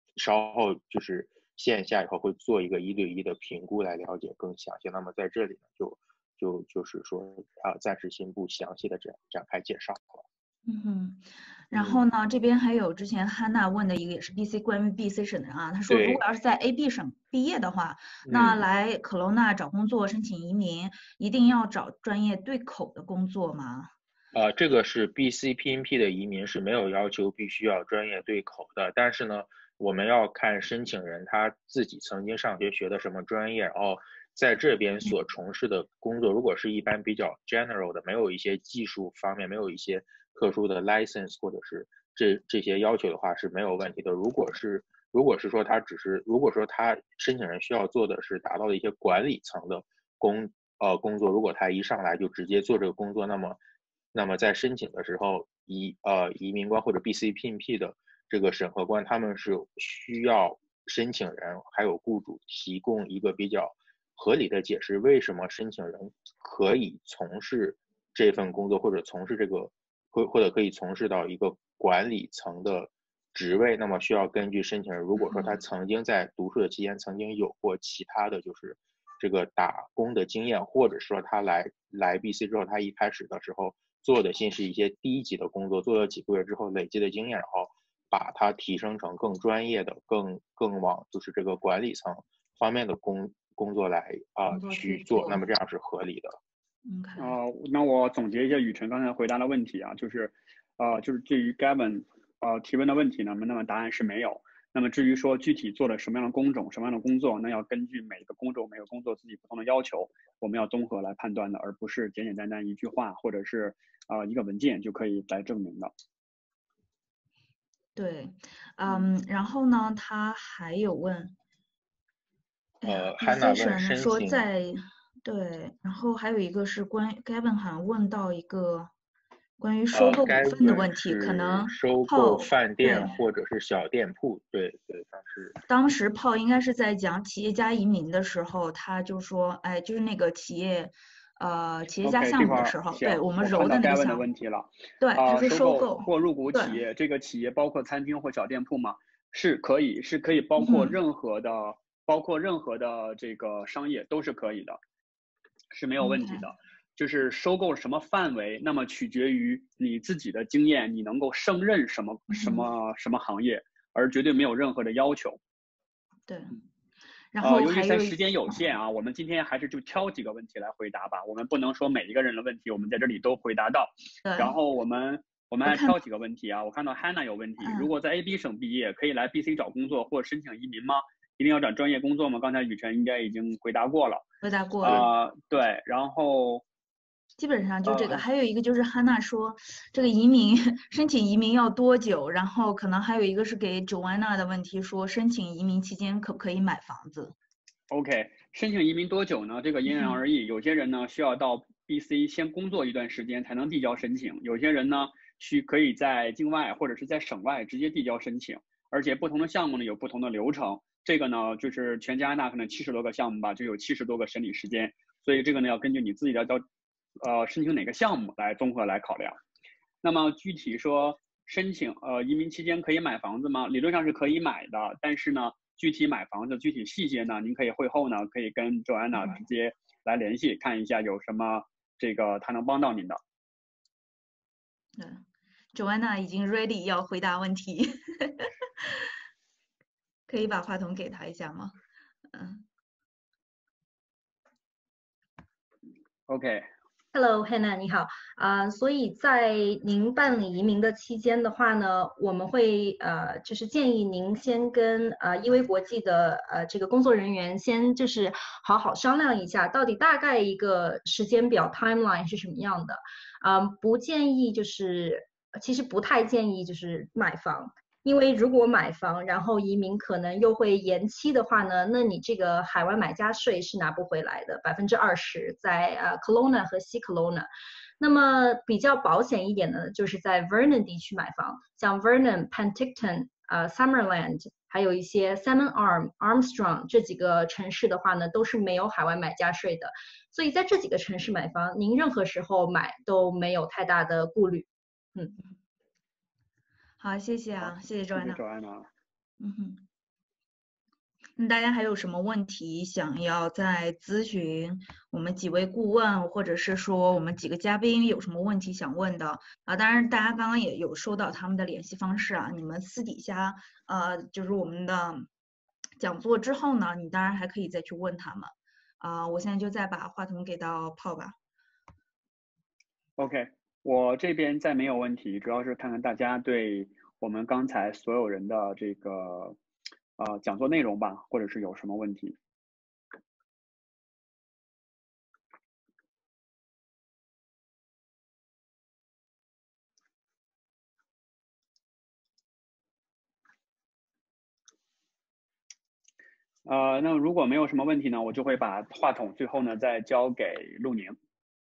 稍后就是线下以后会做一个一对一的评估来了解更详细。那么在这里呢，就就就是说啊，暂时先不详细的展展开介绍了。 嗯哼，然后呢，这边还有之前汉娜问的一个也是 B C 关于 B C 省的人啊，他说如果要是在 A B 省毕业的话，那来科罗纳找工作申请移民，一定要找专业对口的工作吗？ 呃，这个是 B C P N P 的移民是没有要求必须要专业对口的，但是呢，我们要看申请人他自己曾经上学学的什么专业，然后在这边所从事的工作，如果是一般比较 general 的，没有一些技术方面，没有一些特殊的 license 或者是这这些要求的话是没有问题的。如果是如果是说他只是如果说他申请人需要做的是达到一些管理层的工呃工作，如果他一上来就直接做这个工作，那么那么在申请的时候，移呃移民官或者 B C P N P 的这个审核官，他们是需要申请人还有雇主提供一个比较合理的解释，为什么申请人可以从事这份工作，或者从事这个或或者可以从事到一个管理层的职位。那么需要根据申请人，如果说他曾经在读书的期间曾经有过其他的就是这个打工的经验，或者说他来来 B C 之后，他一开始的时候做的先是一些低级的工作，做了几个月之后累积的经验，然后把它提升成更专业的、更更往就是这个管理层方面的工工作来啊、呃、去做，那么这样是合理的。 Okay. 呃，那我总结一下雨辰刚才回答的问题啊，就是，呃，就是对于 Gavin 呃提问的问题呢，那么答案是没有。那么至于说具体做了什么样的工种、什么样的工作，那要根据每个工种、每个工作自己不同的要求，我们要综合来判断的，而不是简简单单一句话或者是呃一个文件就可以来证明的。 对，嗯，然后呢，他还有问， 呃，汉娜问申说请， 在对，然后还有一个是关 Gavin 好像问到一个关于收购股份的问题， 呃、 可能收购饭店或者是小店铺，对对，当时当时炮应该是在讲企业家移民的时候，他就说，哎，就是那个企业。呃，企业家项目的时候， okay, 对我们揉的那个项目。 的问题了。 对，他说收购或入股企业，这个企业包括餐厅或小店铺吗？是可以，是可以包括任何的，嗯、包括任何的这个商业都是可以的，是没有问题的。Okay. 就是收购什么范围，那么取决于你自己的经验，你能够胜任什么什么、嗯、什么行业，而绝对没有任何的要求。 对。然后、 呃、由于咱时间有限啊，我们今天还是就挑几个问题来回答吧。我们不能说每一个人的问题我们在这里都回答到。然后我们我们还挑几个问题啊。我看到 Hannah 有问题，如果在 A B 省毕业，可以来 B C 找工作或申请移民吗？一定要找专业工作吗？刚才雨辰应该已经回答过了。 回答过了。 呃，对，然后。 基本上就这个，呃、还有一个就是汉娜说，这个移民申请移民要多久？然后可能还有一个是给 Joanna 的问题，说申请移民期间可不可以买房子 ？OK， 申请移民多久呢？这个因人而异。嗯、有些人呢需要到 B C 先工作一段时间才能递交申请，有些人呢需可以在境外或者是在省外直接递交申请，而且不同的项目呢有不同的流程。这个呢就是全加拿大可能七十多个项目吧，就有七十多个审理时间，所以这个呢要根据你自己的交。呃，申请哪个项目来综合来考量。那么具体说，申请呃移民期间可以买房子吗？理论上是可以买的，但是呢，具体买房子具体细节呢，您可以会后呢可以跟 Joanna 直接来联系，看一下有什么这个他能帮到您的。 嗯 ，Joanna 已经 ready 要回答问题，可以把话筒给他一下吗？嗯。 OK。Hello Hannah 你好啊、呃，所以在您办理移民的期间的话呢，我们会呃就是建议您先跟呃依维国际的呃这个工作人员先就是好好商量一下，到底大概一个时间表 timeline 是什么样的，嗯、呃，不建议就是其实不太建议就是买房。因为如果买房，然后移民可能又会延期的话呢，那你这个海外买家税是拿不回来的，百分之二十在呃 Kelowna 和西 Kelowna。那么比较保险一点的，就是在 Vernon 地区买房，像 Vernon、Penticton、呃 Summerland， 还有一些 Salmon Arm、Armstrong 这几个城市的话呢，都是没有海外买家税的。所以在这几个城市买房，您任何时候买都没有太大的顾虑。嗯。 好，谢谢啊，谢谢 Joanna。 Joanna。 嗯哼。 那大家还有什么问题想要再咨询我们几位顾问，或者是说我们几个嘉宾有什么问题想问的啊？当然，大家刚刚也有收到他们的联系方式啊，你们私底下呃，就是我们的讲座之后呢，你当然还可以再去问他们啊。我现在就再把话筒给到炮吧。 OK， 我这边再没有问题，主要是看看大家对我们刚才所有人的这个呃讲座内容吧，或者是有什么问题。呃，那如果没有什么问题呢，我就会把话筒最后呢再交给陆宁。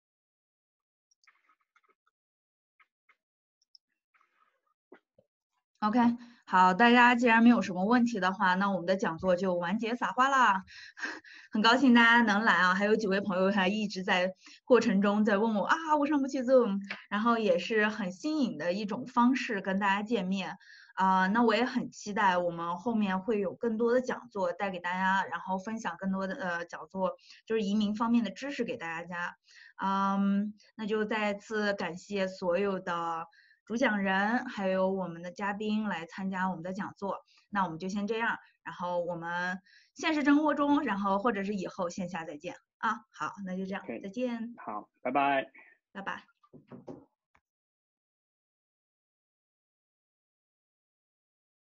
OK， 好，大家既然没有什么问题的话，那我们的讲座就完结撒花啦。很高兴大家能来啊，还有几位朋友还一直在过程中在问我啊，我上不去 Zoom， 然后也是很新颖的一种方式跟大家见面啊、呃。那我也很期待我们后面会有更多的讲座带给大家，然后分享更多的呃讲座，就是移民方面的知识给大家。嗯，那就再次感谢所有的主讲人还有我们的嘉宾来参加我们的讲座，那我们就先这样，然后我们现实生活中，然后或者是以后线下再见啊。好，那就这样， Okay. 再见。 好，拜拜。 拜拜。